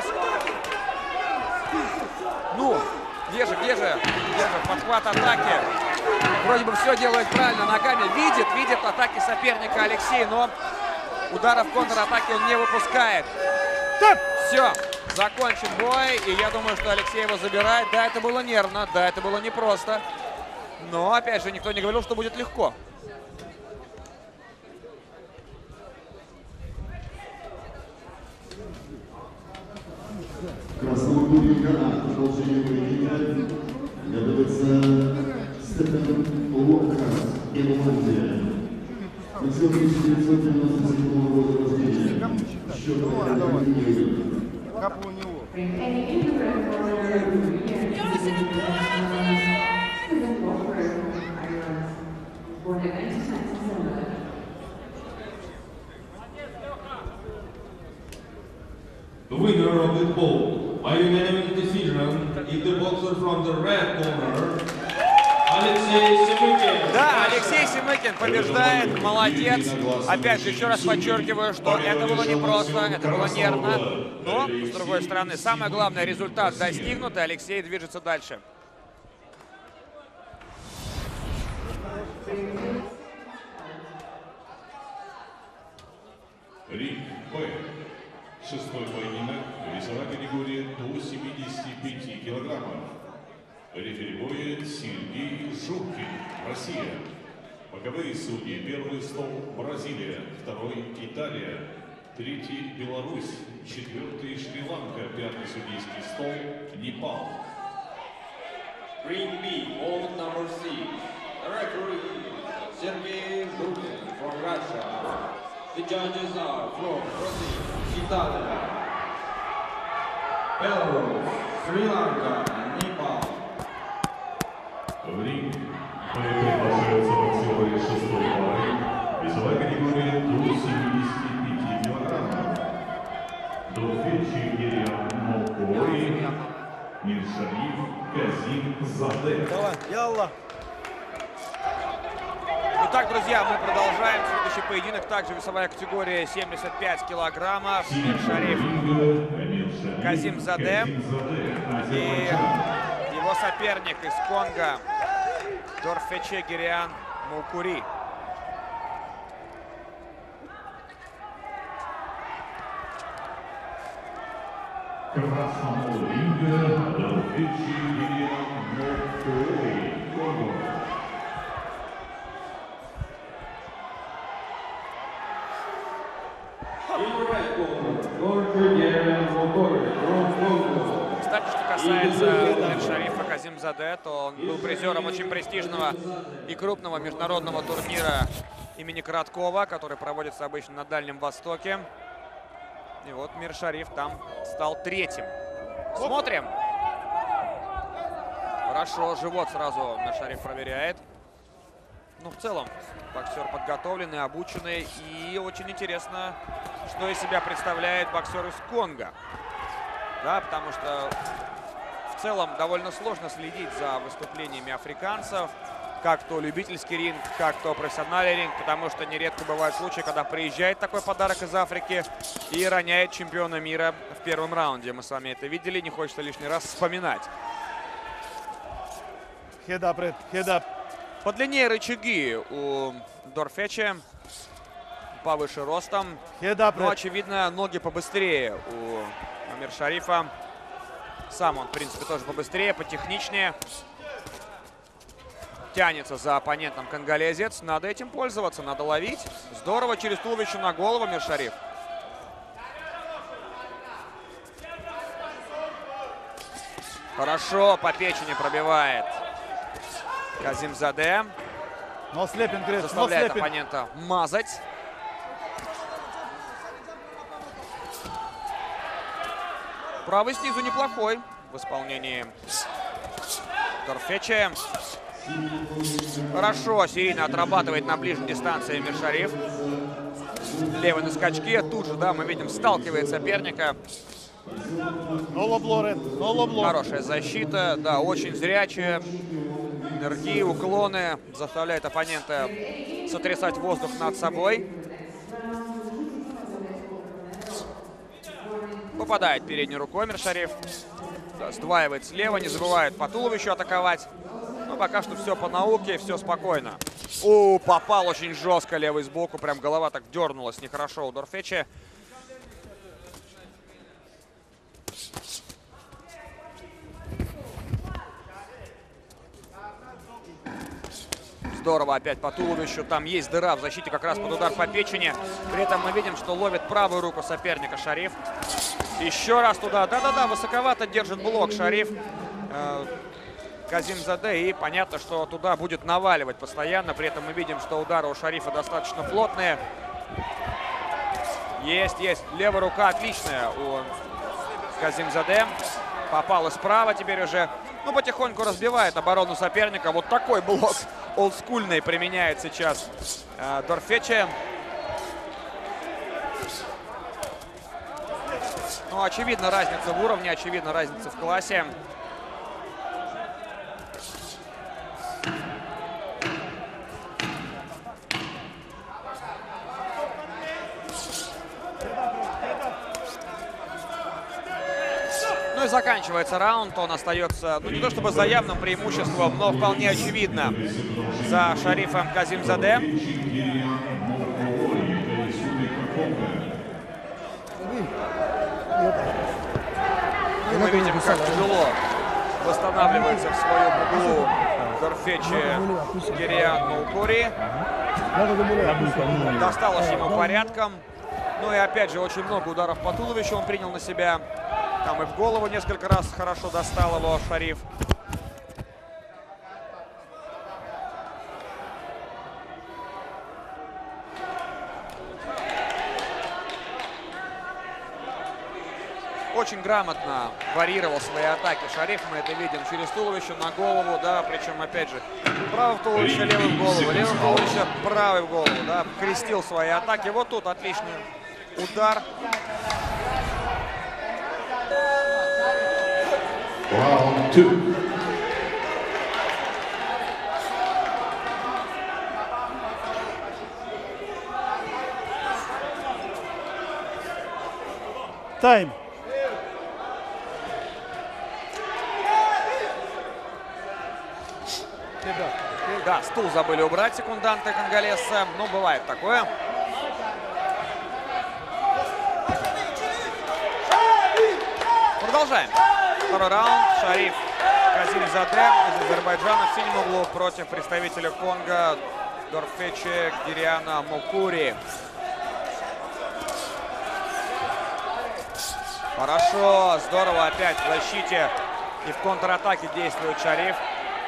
[SPEAKER 4] Ну, где же, где же, где же подхват атаки. Вроде бы все делает правильно ногами. Видит, видит атаки соперника Алексей, но ударов контратаки он не выпускает. Все, закончен бой. И я думаю, что Алексей его забирает. Да, это было нервно, да, это было непросто. Но, опять же, никто не говорил, что будет легко.
[SPEAKER 6] Красного кубика на продолжение поединка готовится Стефан Локас, Ирландия. Боксер тысяча девятьсот девяносто седьмого года рождения. Счет
[SPEAKER 7] Капу у него.
[SPEAKER 2] The winner of the bout by unanimous decision is the boxer from the red corner, Алексей Семыкин.
[SPEAKER 4] Да, Алексей Семыкин побеждает, молодец. Опять же, еще раз подчеркиваю, что это было непросто, это было нервно. Но, с другой стороны, самое главное, результат достигнут, и Алексей движется дальше.
[SPEAKER 1] Ринг Б. Шестой поединок, весовая категория до семидесяти пяти килограммов. Рефери боя Сергей Журкин, Россия. Боковые судьи. Первый стол Бразилия, второй Италия, третий Беларусь, четвертый Шри-Ланка, пятый судейский стол Непал.
[SPEAKER 2] Ring B, hold number six. Referee Sergei Zhukin from Russia. The judges are from Brazil, Italy, Belarus, Sri Lanka, and Nepal.
[SPEAKER 1] В ринг приглашаются боксеры шестой пары. Весовая категория до семидесяти пяти килограммов. Довфечи Гириан Мокой, Миншариф Казим Заде.
[SPEAKER 7] Давай, ялла.
[SPEAKER 4] Итак, друзья, мы продолжаем. Следующий поединок. Также весовая категория семьдесят пять килограммов. Миршариф Казимзаде и его соперник из Конго Дорфече Гириан Моукури.
[SPEAKER 1] Красному ринга Дорфече Гириан Моукури, Конго.
[SPEAKER 4] Кстати, что касается Миршарифа Казимзаде, то он был призером очень престижного и крупного международного турнира имени Короткова, который проводится обычно на Дальнем Востоке. И вот Миршариф там стал третьим. Смотрим. Хорошо, живот сразу Миршариф проверяет. Ну, в целом, боксер подготовленный, обученный. И очень интересно, что из себя представляет боксер из Конго. Да, потому что в целом довольно сложно следить за выступлениями африканцев. Как то любительский ринг, как то профессиональный ринг. Потому что нередко бывают случаи, когда приезжает такой подарок из Африки и роняет чемпиона мира в первом раунде. Мы с вами это видели, не хочется лишний раз вспоминать.
[SPEAKER 7] Хедап, Ред, хедап.
[SPEAKER 4] Подлиннее рычаги у Дорфече, повыше ростом. Но, очевидно, ноги побыстрее у Миршарифа. Сам он, в принципе, тоже побыстрее, потехничнее. Тянется за оппонентом конголезец. Надо этим пользоваться, надо ловить. Здорово через туловище на голову Миршариф. Хорошо по печени пробивает Казимзаде.
[SPEAKER 7] Но слепинг, Ред,
[SPEAKER 4] заставляет оппонента мазать. Правый снизу неплохой в исполнении Дорфече. Хорошо серийно отрабатывает на ближней дистанции Миршариф. Левый на скачке. Тут же, да, мы видим, сталкивает соперника. Хорошая защита, да, очень зрячая. Нырки, уклоны заставляет оппонента сотрясать воздух над собой. Попадает передней рукой Миршариф. Да, сдваивает слева, не забывает по туловищу атаковать. Но пока что все по науке, все спокойно. О, попал очень жестко левый сбоку. Прям голова так дернулась нехорошо у Дорфече. Здорово опять по туловищу. Там есть дыра в защите как раз под удар по печени. При этом мы видим, что ловит правую руку соперника Шариф. Еще раз туда. Да-да-да, высоковато держит блок Шариф. Э, Казимзаде. И понятно, что туда будет наваливать постоянно. При этом мы видим, что удары у Шарифа достаточно плотные. Есть, есть. Левая рука отличная у Казимзаде. Попал и справа теперь уже. Ну, потихоньку разбивает оборону соперника. Вот такой блок олдскульный применяет сейчас э, Дорфече. Ну, очевидно, разница в уровне, очевидно, разница в классе. Ну и заканчивается раунд. Он остается, ну, не то чтобы за явным преимуществом, но вполне очевидно за Шарифом Казимзаде. И мы видим, как тяжело восстанавливается в своем углу Дорфече Гириан Моукури. Досталось ему порядком. Ну и опять же, очень много ударов по туловищу он принял на себя. Там и в голову несколько раз хорошо достал его Шариф. Очень грамотно варьировал свои атаки Шариф. Мы это видим через туловище на голову, да, причем, опять же, правый в туловище, левый в голову, левый в туловище, правый в голову, да, крестил свои атаки. Вот тут отличный удар.
[SPEAKER 1] Round two.
[SPEAKER 7] Тайм.
[SPEAKER 4] Да, стул забыли убрать секунданты конголезца. Ну, бывает такое. Продолжаем. Второй раунд. Шариф Казимзаде из Азербайджана в синем углу против представителя Конго Дорфече Гириана Мукури. Хорошо, здорово опять в защите и в контратаке действует Шариф.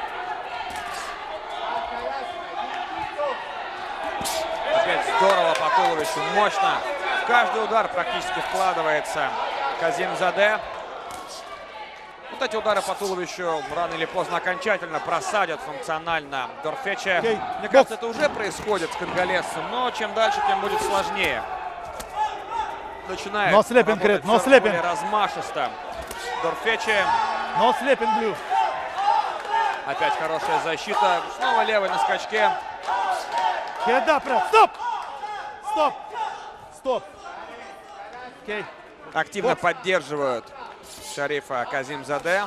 [SPEAKER 4] Опять здорово по туловищу, мощно. В каждый удар практически вкладывается Казимзаде. Вот эти удары по туловищу рано или поздно окончательно просадят функционально Дорфече.
[SPEAKER 7] Okay.
[SPEAKER 4] Мне кажется, это уже происходит с конголезцем, но чем дальше, тем будет сложнее. Начинает
[SPEAKER 7] No slipping, Крит, no slipping.
[SPEAKER 4] размашисто Дорфече.
[SPEAKER 7] No slipping, Blue.
[SPEAKER 4] Опять хорошая защита. Снова левый на скачке.
[SPEAKER 7] Head up, Brad. Стоп! Стоп! Стоп! Okay.
[SPEAKER 4] Активно
[SPEAKER 7] Бокс.
[SPEAKER 4] поддерживают Шарифа Казимзаде.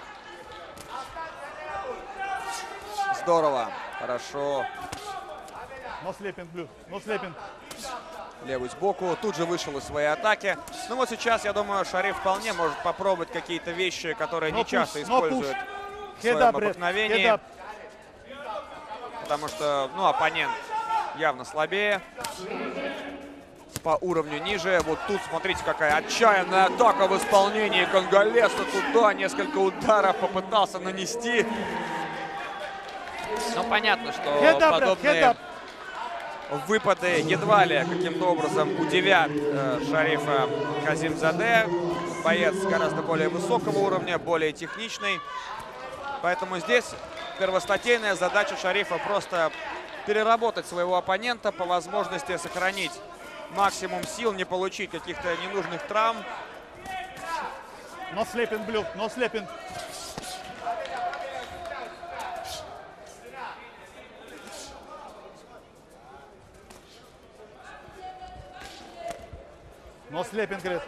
[SPEAKER 4] Здорово. Хорошо.
[SPEAKER 7] No slipping, Blue. No slipping.
[SPEAKER 4] Левый сбоку. Тут же вышел из своей атаки. Ну вот сейчас, я думаю, Шариф вполне может попробовать какие-то вещи, которые
[SPEAKER 7] No
[SPEAKER 4] не
[SPEAKER 7] push,
[SPEAKER 4] часто
[SPEAKER 7] no
[SPEAKER 4] использует
[SPEAKER 7] push.
[SPEAKER 4] в
[SPEAKER 7] Head
[SPEAKER 4] своем
[SPEAKER 7] up, Brad.
[SPEAKER 4] обыкновении.
[SPEAKER 7] Head up.
[SPEAKER 4] Потому что, ну, оппонент явно слабее. По уровню ниже. Вот тут, смотрите, какая отчаянная атака в исполнении конголезца. Туда несколько ударов попытался нанести. Ну, понятно, что
[SPEAKER 7] Head up,
[SPEAKER 4] подобные
[SPEAKER 7] head up.
[SPEAKER 4] выпады едва ли каким-то образом удивят э, Шарифа Казимзаде. Боец гораздо более высокого уровня, более техничный. Поэтому здесь первостатейная задача Шарифа просто переработать своего оппонента, по возможности сохранить максимум сил, не получить каких-то ненужных травм.
[SPEAKER 7] No slipping, Blue. No slipping. No slipping, Крит.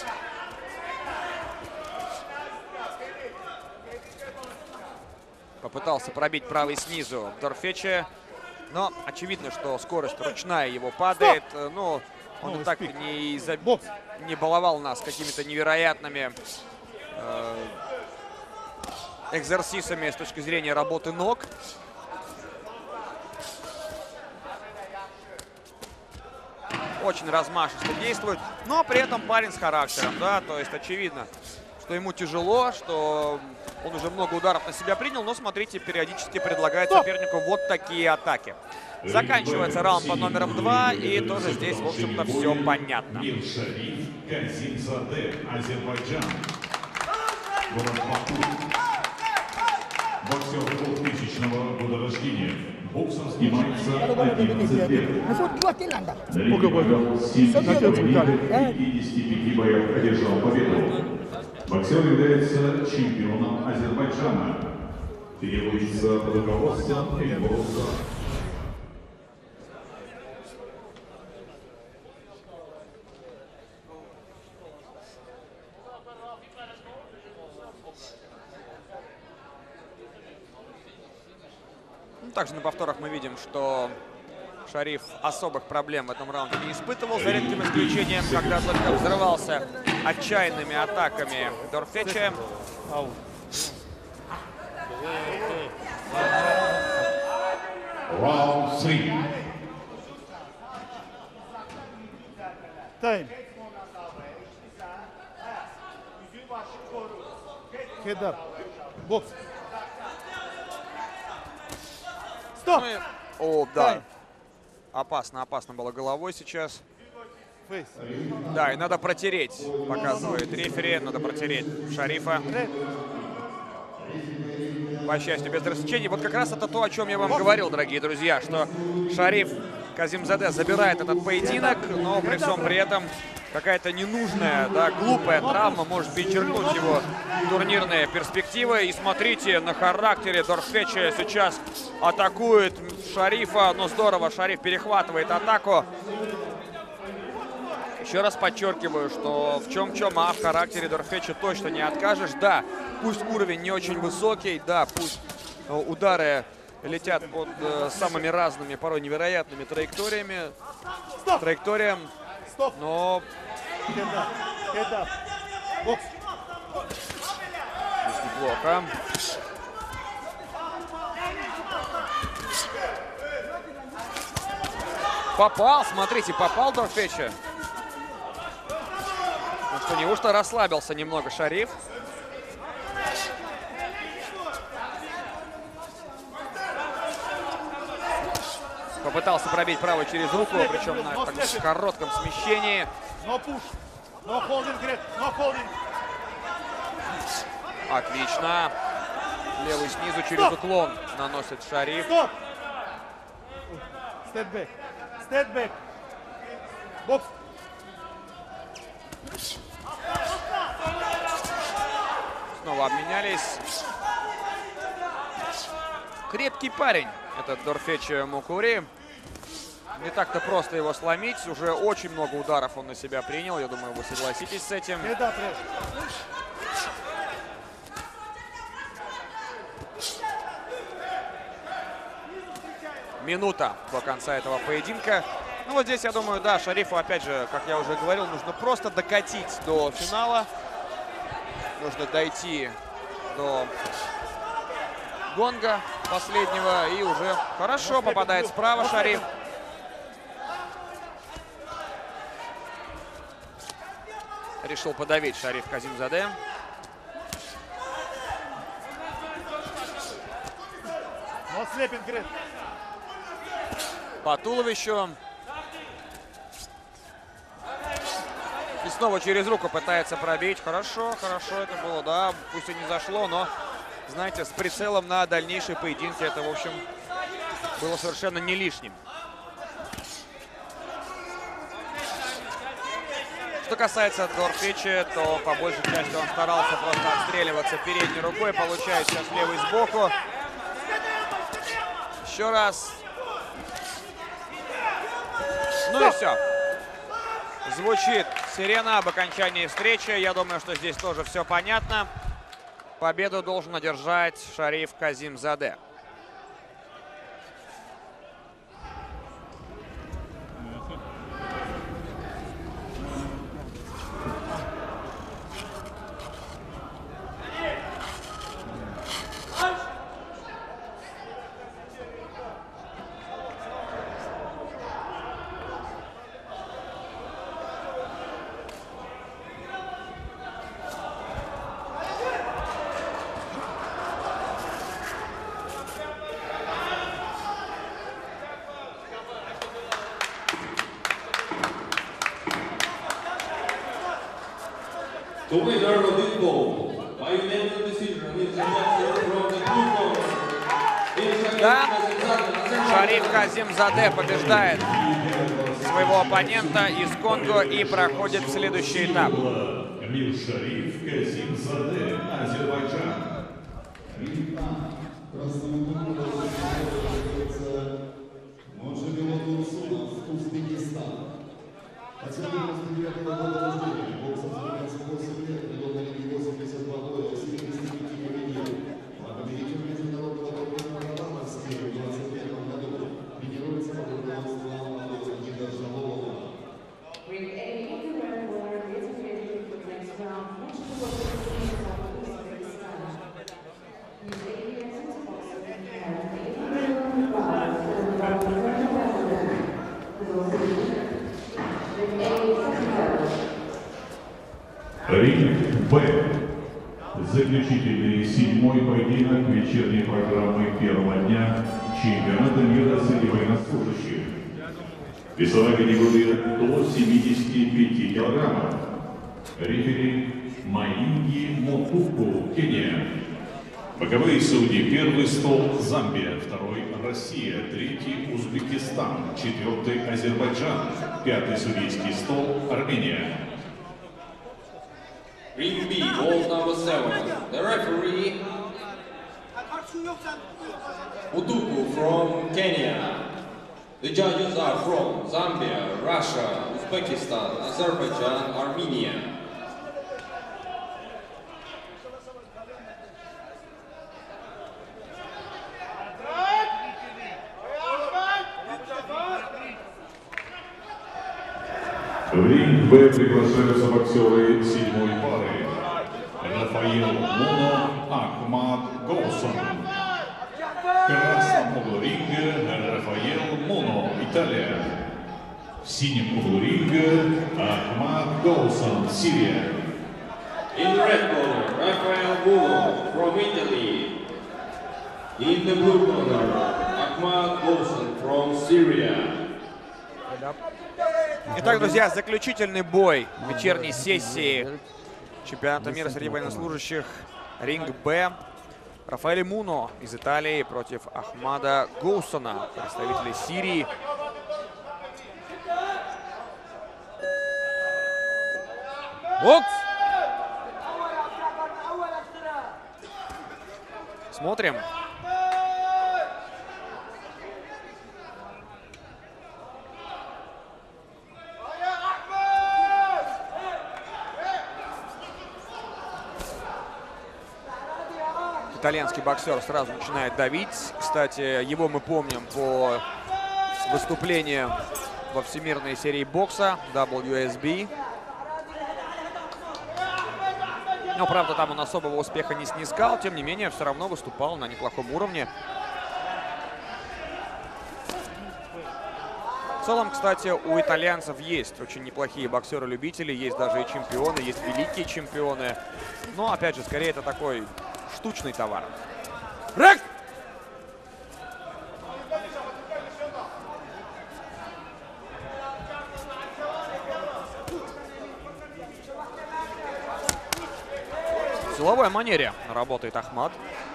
[SPEAKER 4] Попытался пробить правый снизу Дорфече, но очевидно, что скорость ручная его падает. Ну, он
[SPEAKER 7] Ну,
[SPEAKER 4] и так
[SPEAKER 7] спик.
[SPEAKER 4] не, за-
[SPEAKER 7] Бокс.
[SPEAKER 4] не баловал нас какими-то невероятными э, экзерсисами с точки зрения работы ног. Очень размашисто действует, но при этом парень с характером, да, то есть очевидно, что ему тяжело, что он уже много ударов на себя принял, но смотрите, периодически предлагает сопернику вот такие атаки. Заканчивается раунд под номером два, и тоже здесь, в общем-то, все понятно.
[SPEAKER 1] Шариф Казимзаде, Азербайджан. Город Баку. Боксер двухтысячного года рождения. Боксом занимается одиннадцать лет. На ринге провел пятидесяти пяти боях, одержал победу. Боксер является чемпионом Азербайджана. Требуется под руководством Эльбруса.
[SPEAKER 4] Также на повторах мы видим, что Шариф особых проблем в этом раунде не испытывал, за редким исключением, когда только взрывался отчаянными атаками Дорфече.
[SPEAKER 1] Раунд три.
[SPEAKER 7] Тайм. Head up. Бокс. Стоп!
[SPEAKER 4] Ну и- О, да. Опасно, опасно было головой сейчас.
[SPEAKER 7] Фейс.
[SPEAKER 4] Да, и надо протереть, показывает рефери. Надо протереть Шарифа. По счастью, без рассечений. Вот как раз это то, о чем я вам говорил, дорогие друзья, что Шариф Казимзаде забирает этот поединок, но при всем при этом какая-то ненужная, да, глупая травма может перечеркнуть его турнирные перспективы. И смотрите, на характере Дорфече сейчас атакует Шарифа. Ну, здорово, Шариф перехватывает атаку. Еще раз подчеркиваю, что в чем-чем, а в характере Дорфеча точно не откажешь. Да, пусть уровень не очень высокий, да, пусть удары летят под э, самыми разными, порой невероятными траекториями,
[SPEAKER 7] Стоп!
[SPEAKER 4] траекториям,
[SPEAKER 7] Стоп!
[SPEAKER 4] но
[SPEAKER 7] Head up. Бокс.
[SPEAKER 4] здесь неплохо. Попал, смотрите, попал Дорфеча. Ну что, неужто расслабился немного Шариф? Попытался пробить правой через руку, причем на таком коротком смещении.
[SPEAKER 7] No push. No holding, Крет. No holding.
[SPEAKER 4] Отлично. Левый снизу через уклон наносит Шариф.
[SPEAKER 7] Стоп! Step back. Step back. Бокс.
[SPEAKER 4] Снова обменялись. Крепкий парень, этот Дорфеч Мукури. Не так-то просто его сломить. Уже очень много ударов он на себя принял. Я думаю, вы согласитесь с этим. Минута до конца этого поединка. Ну вот здесь, я думаю, да, Шарифу, опять же, как я уже говорил, нужно просто докатить до финала. Нужно дойти до гонга последнего. И уже хорошо попадает справа Шариф. Решил подавить Шариф Казимзаде. По туловищу. И снова через руку пытается пробить. Хорошо, хорошо это было, да. Пусть и не зашло, но, знаете, с прицелом на дальнейшие поединки это, в общем, было совершенно не лишним. Что касается Дорфеча, то по большей части он старался просто отстреливаться передней рукой. Получает сейчас левый сбоку. Еще раз. Ну и все. Звучит сирена об окончании встречи. Я думаю, что здесь тоже все понятно. Победу должен одержать Шариф Казимзаде.
[SPEAKER 2] The winner of this bout, by unanimous decision, is the boxer from the blue corner.
[SPEAKER 4] Да, Шариф Казимзаде побеждает своего оппонента из Конго и проходит в следующий этап.
[SPEAKER 1] Эмиль Шариф Казимзаде, Азербайджан. Ринг Б. Заключительный седьмой поединок вечерней программы первого дня чемпионата мира среди военнослужащих. Весовая категория до семидесяти пяти килограммов. Рефери Маинги Мотуку, Кения. Боковые судьи. Первый стол Замбия, второй Россия, третий Узбекистан, четвертый Азербайджан, пятый судейский стол Армения.
[SPEAKER 2] Ring B, ball number seven. The referee, Mutuku from Kenya. The judges are from Zambia, Russia, Uzbekistan, Azerbaijan, Armenia.
[SPEAKER 1] В ринг Б приглашаются боксеры седьмой пары. Рафаэл Муно, Ахмад Гоусон. В красном углу ринга Рафаэл Муно, Италия. В синем углу ринга Ахмад Гоусон, Сирия.
[SPEAKER 2] In red corner, Rafael Muno from Italy. In the blue corner, Ahmad Gosen from Syria.
[SPEAKER 4] Итак, друзья, заключительный бой вечерней сессии чемпионата мира среди военнослужащих. Ринг Б. Рафаэль Муно из Италии против Ахмада Гоусона, представителей Сирии.
[SPEAKER 5] Бокс!
[SPEAKER 4] Смотрим. Итальянский боксер сразу начинает давить. Кстати, его мы помним по выступлению во всемирной серии бокса дабл ю эс би. Но, правда, там он особого успеха не снискал. Тем не менее, все равно выступал на неплохом уровне. В целом, кстати, у итальянцев есть очень неплохие боксеры-любители. Есть даже и чемпионы, есть великие чемпионы. Но, опять же, скорее это такой штучный товар.
[SPEAKER 5] Рек!
[SPEAKER 4] В силовой манере работает Ахмад.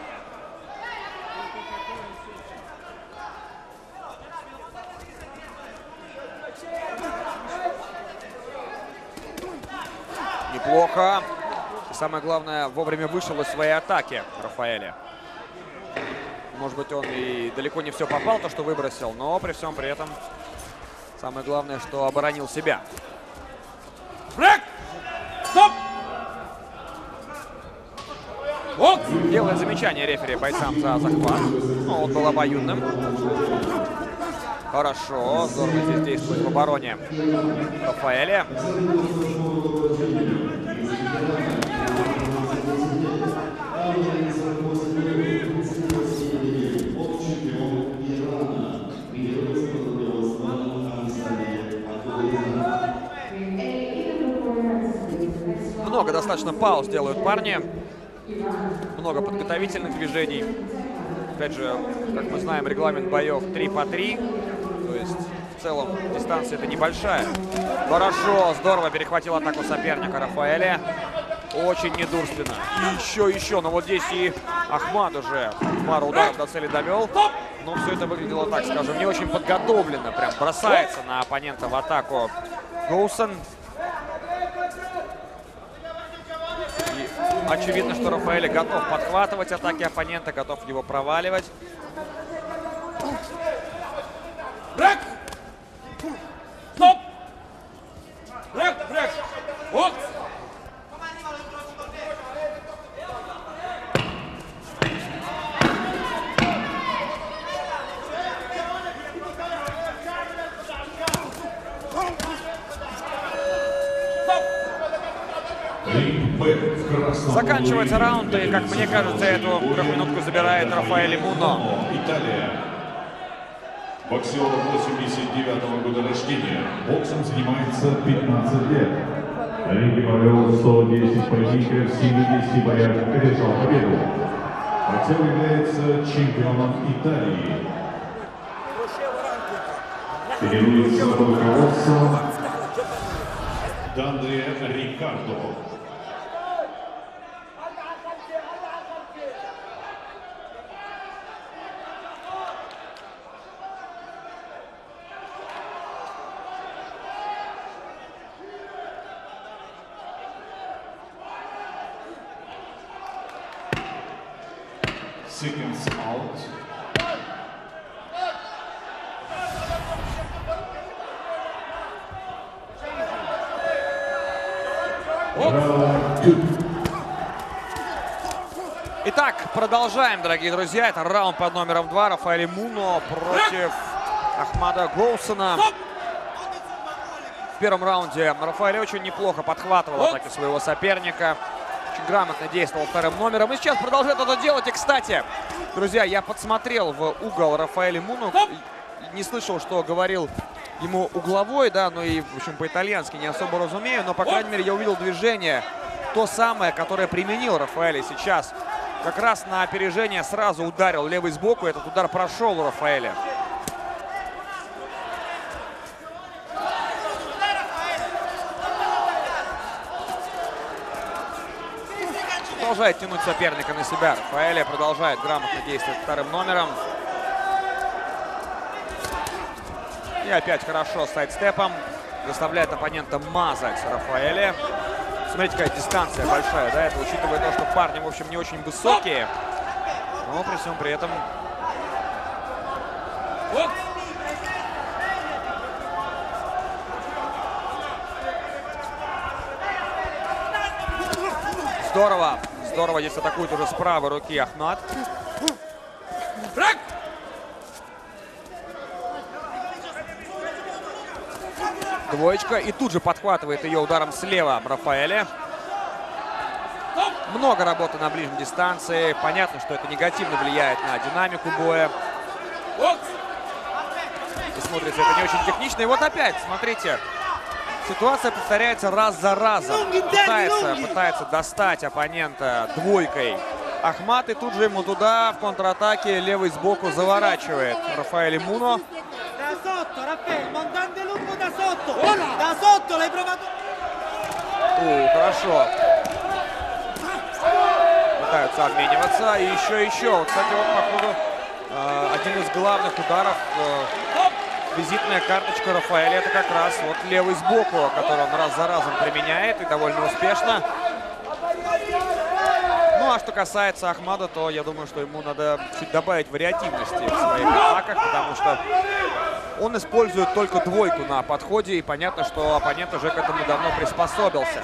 [SPEAKER 4] Неплохо. И самое главное, вовремя вышел из своей атаки Рафаэля. Может быть, он и далеко не все попал, то, что выбросил, но при всем при этом самое главное, что оборонил себя.
[SPEAKER 5] Брейк! Стоп!
[SPEAKER 4] Вот! Делает замечание рефери бойцам за захват. Ну, он был обоюдным. Хорошо. Здорово здесь действует в обороне Рафаэля. Много достаточно пауз делают парни. Много подготовительных движений. Опять же, как мы знаем, регламент боев три по три. То есть, в целом, дистанция это небольшая. Хорошо, здорово перехватил атаку соперника Рафаэля. Очень недурственно. И еще, еще. Но вот здесь и Ахмад уже пару ударов до цели довел. Но все это выглядело, так скажем, не очень подготовленно. Прям бросается на оппонента в атаку Гоусон. Очевидно, что Рафаэль готов подхватывать атаки оппонента, готов его проваливать.
[SPEAKER 5] Брейк! Стоп! Брейк, брейк! Бокс!
[SPEAKER 4] Заканчивается раунд, и, как мне кажется, эту трехминутку забирает Рафаэль Муно.
[SPEAKER 1] Италия. Боксер восемьдесят девятого года рождения. Боксом занимается пятнадцать лет. На ринге провел сто десять поединков, в семидесяти боях одержал победу. Боксер является чемпионом Италии. Тренируется под руководством Дандре Рикардо. Seconds out.
[SPEAKER 4] Итак, продолжаем, дорогие друзья. Это раунд под номером два. Рафаэль Муно против Ахмада Гоусона. В первом раунде Рафаэль очень неплохо подхватывал атаки своего соперника. Очень грамотно действовал вторым номером. И сейчас продолжает это делать. И, кстати, друзья, я подсмотрел в угол Рафаэля Муно. Не слышал, что говорил ему угловой, да, но и, в общем, по-итальянски не особо разумею. Но, по крайней мере, я увидел движение, то самое, которое применил Рафаэль сейчас. Как раз на опережение сразу ударил левый сбоку. Этот удар прошел у Рафаэля. Продолжает тянуть соперника на себя. Рафаэль продолжает грамотно действовать вторым номером. И опять хорошо сайдстепом заставляет оппонента мазать Рафаэля. Смотрите, какая дистанция большая, да, это учитывая то, что парни, в общем, не очень высокие, но при всем при этом... Здорово, здорово здесь атакует уже с правой руки Ахмад. Двоечка. И тут же подхватывает ее ударом слева Рафаэля. Много работы на ближней дистанции. Понятно, что это негативно влияет на динамику боя. И смотрится это не очень технично. И вот опять, смотрите, ситуация повторяется раз за разом. Пытается, пытается достать оппонента двойкой Ахмад. И тут же ему туда в контратаке левый сбоку заворачивает Рафаэль Муно. О, хорошо. Пытаются обмениваться. И еще, еще. Вот, кстати, вот, походу, э, один из главных ударов. Э, визитная карточка Рафаэля. Это как раз вот левый сбоку, который он раз за разом применяет. И довольно успешно. Ну, а что касается Ахмада, то я думаю, что ему надо чуть добавить вариативности в своих атаках. Потому что он использует только двойку на подходе. И понятно, что оппонент уже к этому давно приспособился.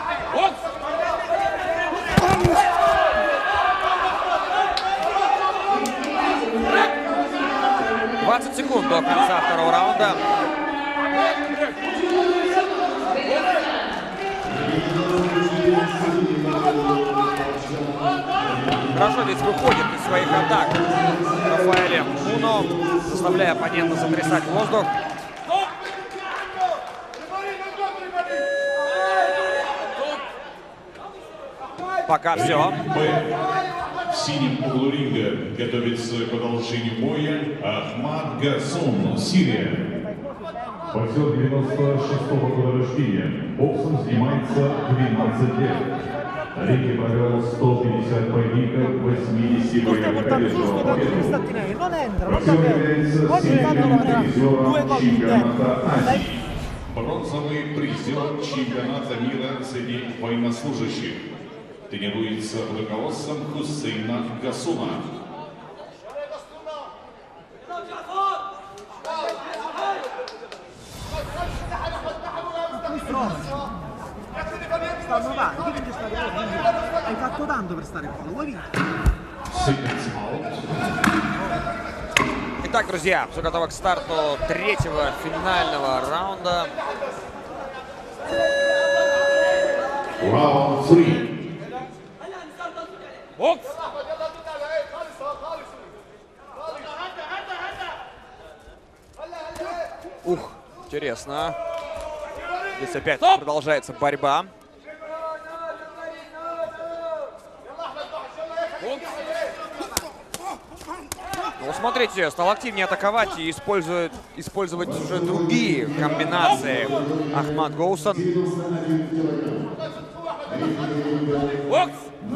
[SPEAKER 4] двадцать секунд до конца второго раунда. Хорошо здесь выходит из своих атак Рафаэль Муно, заставляя оппонента сотрясать воздух. Пока все.
[SPEAKER 1] В синем углу ринга готовится к продолжению боя Ахмад Гоусон, Сирия. Боксер девяносто шестого года рождения. Боксом занимается двенадцать лет. На ринге провел сто пятьдесят поединков в восьмидесяти боевых одержал победу. Боксер является серийным призером чемпионата Азии. Бронзовый призер чемпионата мира среди военнослужащих. Тренируется под руководством Хусейна Гасуна.
[SPEAKER 11] Stanno avanti, quindi sta vedendo. Hai fatto tanto per stare qua, lo vuoi vincere?
[SPEAKER 4] Итак, друзья, все готово к старту третьего финального раунда.
[SPEAKER 1] Раунд три.
[SPEAKER 9] Бокс!
[SPEAKER 4] Ух, интересно. Здесь опять Стоп! Продолжается борьба. Ну, смотрите, стал активнее атаковать и использует, использовать уже другие комбинации Ахмад Гоусон.
[SPEAKER 9] Бокс!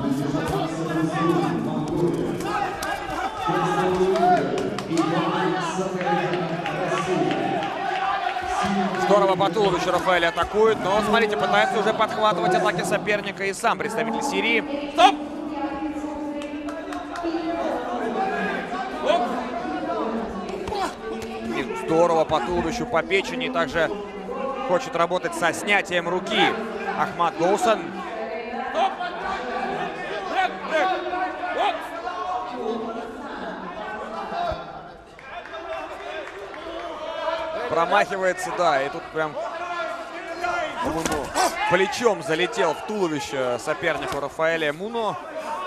[SPEAKER 4] Здорово по туловищу Рафаэль атакует, но, смотрите, пытается уже подхватывать атаки соперника и сам представитель Сирии.
[SPEAKER 9] Стоп!
[SPEAKER 4] И здорово по туловищу, по печени, также хочет работать со снятием руки Ахмат Гоусан. Промахивается, да, и тут прям, по-моему, плечом залетел в туловище сопернику Рафаэля Муно.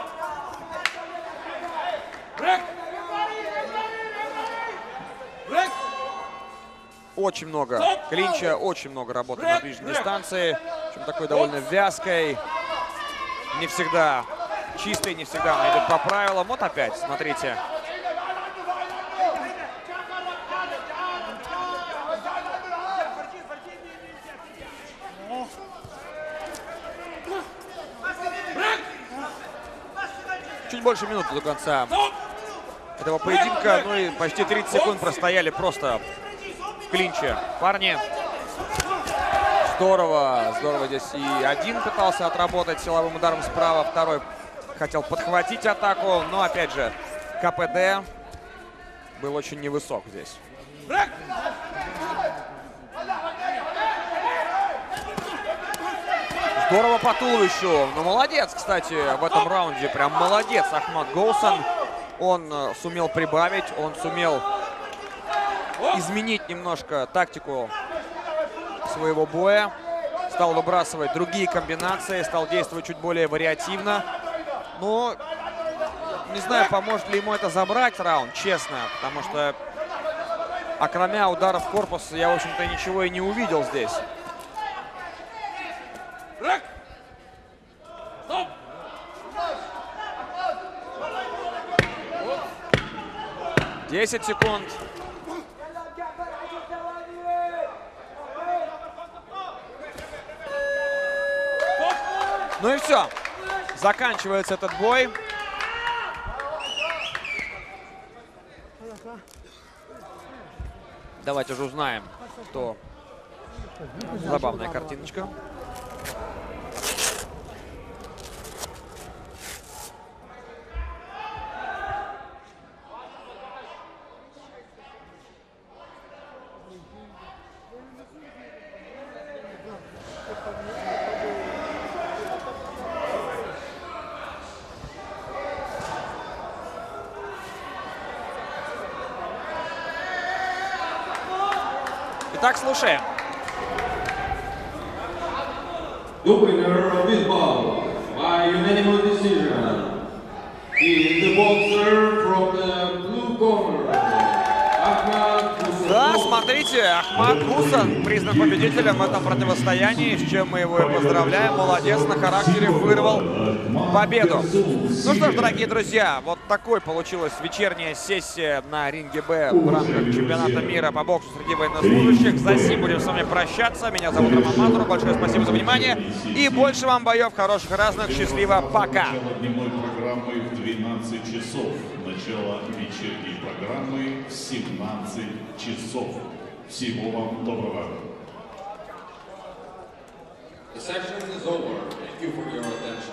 [SPEAKER 4] Очень много клинча, очень много работы на ближней дистанции. Причем такой довольно вязкой. Не всегда чистой, не всегда она идет по правилам. Вот опять, смотрите. Чуть больше минуты до конца этого поединка. Ну и почти тридцать секунд простояли просто в клинче парни. Здорово, здорово здесь. И один пытался отработать силовым ударом справа, второй хотел подхватить атаку. Но опять же, КПД был очень невысок здесь. Здорово по туловищу. Ну, молодец, кстати, в этом раунде. Прям молодец Ахмат Гоусан. Он э, сумел прибавить, он сумел изменить немножко тактику своего боя. Стал выбрасывать другие комбинации, стал действовать чуть более вариативно. Но не знаю, поможет ли ему это забрать раунд, честно. Потому что, окромя ударов в корпус, я, в общем-то, ничего и не увидел здесь. десять секунд. Ну и все. Заканчивается этот бой. Давайте же узнаем, кто. Забавная картиночка. Итак, слушаем.
[SPEAKER 2] The winner of this bout by unanimous decision is the boxer from the blue corner, Ахмат Гусан.
[SPEAKER 4] Да, смотрите, Ахмат Гусан признан победителем в этом противостоянии, с чем мы его и поздравляем. Молодец, на характере вырвал победу. Ну что ж, дорогие друзья, вот такой получилась вечерняя сессия на ринге Б в рамках чемпионата мира по боксу среди военнослужащих. За сим будем с вами прощаться. Меня зовут Роман Мазуров. Большое спасибо за внимание. И больше вам боев хороших, разных. Счастливо, пока.
[SPEAKER 1] Начало дневной программы в двенадцать часов. Начало вечерней программы в семнадцать часов. Всего вам доброго.
[SPEAKER 2] The session is over. Thank you for your attention.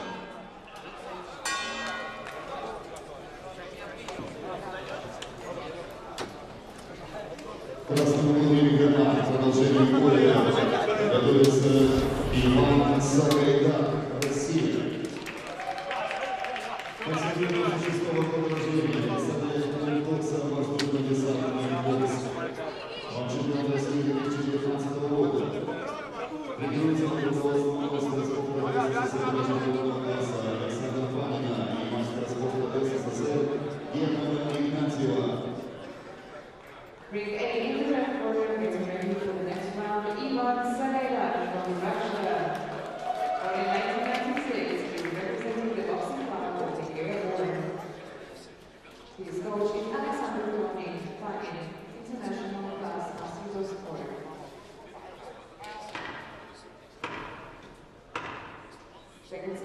[SPEAKER 6] Красноволосый канал, продолжение боя, готовится Иван Сагайдак, Россия. Конституция шестого положения, представляет бокса воздушно-десантный бокс. Он чемпион России две тысячи девятнадцатого года. Тренируется под руководством мастера спорта среднего класса Александра Панина и мастера спорта СССР Германа Игнатьева.
[SPEAKER 8] Bring any interest order is ready for the next round. Ivan Sagaidak from Russia. Born in nineteen ninety-six, he is representing the boxing club of Bulgaria born. His coach is Alexander Tonin, fighting international class Moscow sport. Second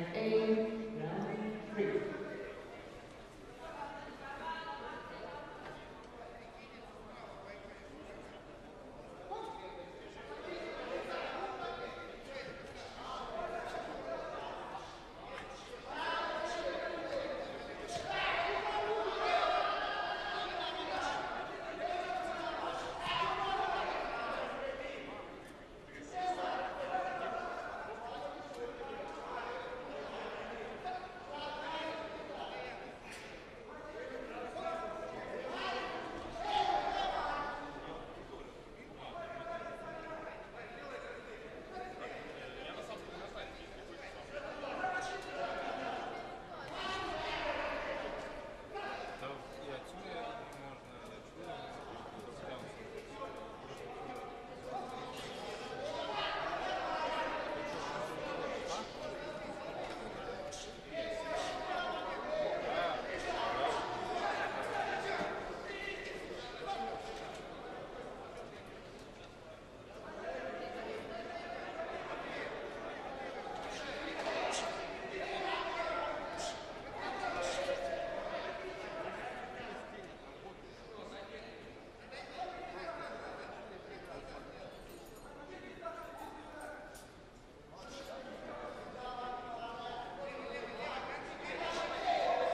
[SPEAKER 8] A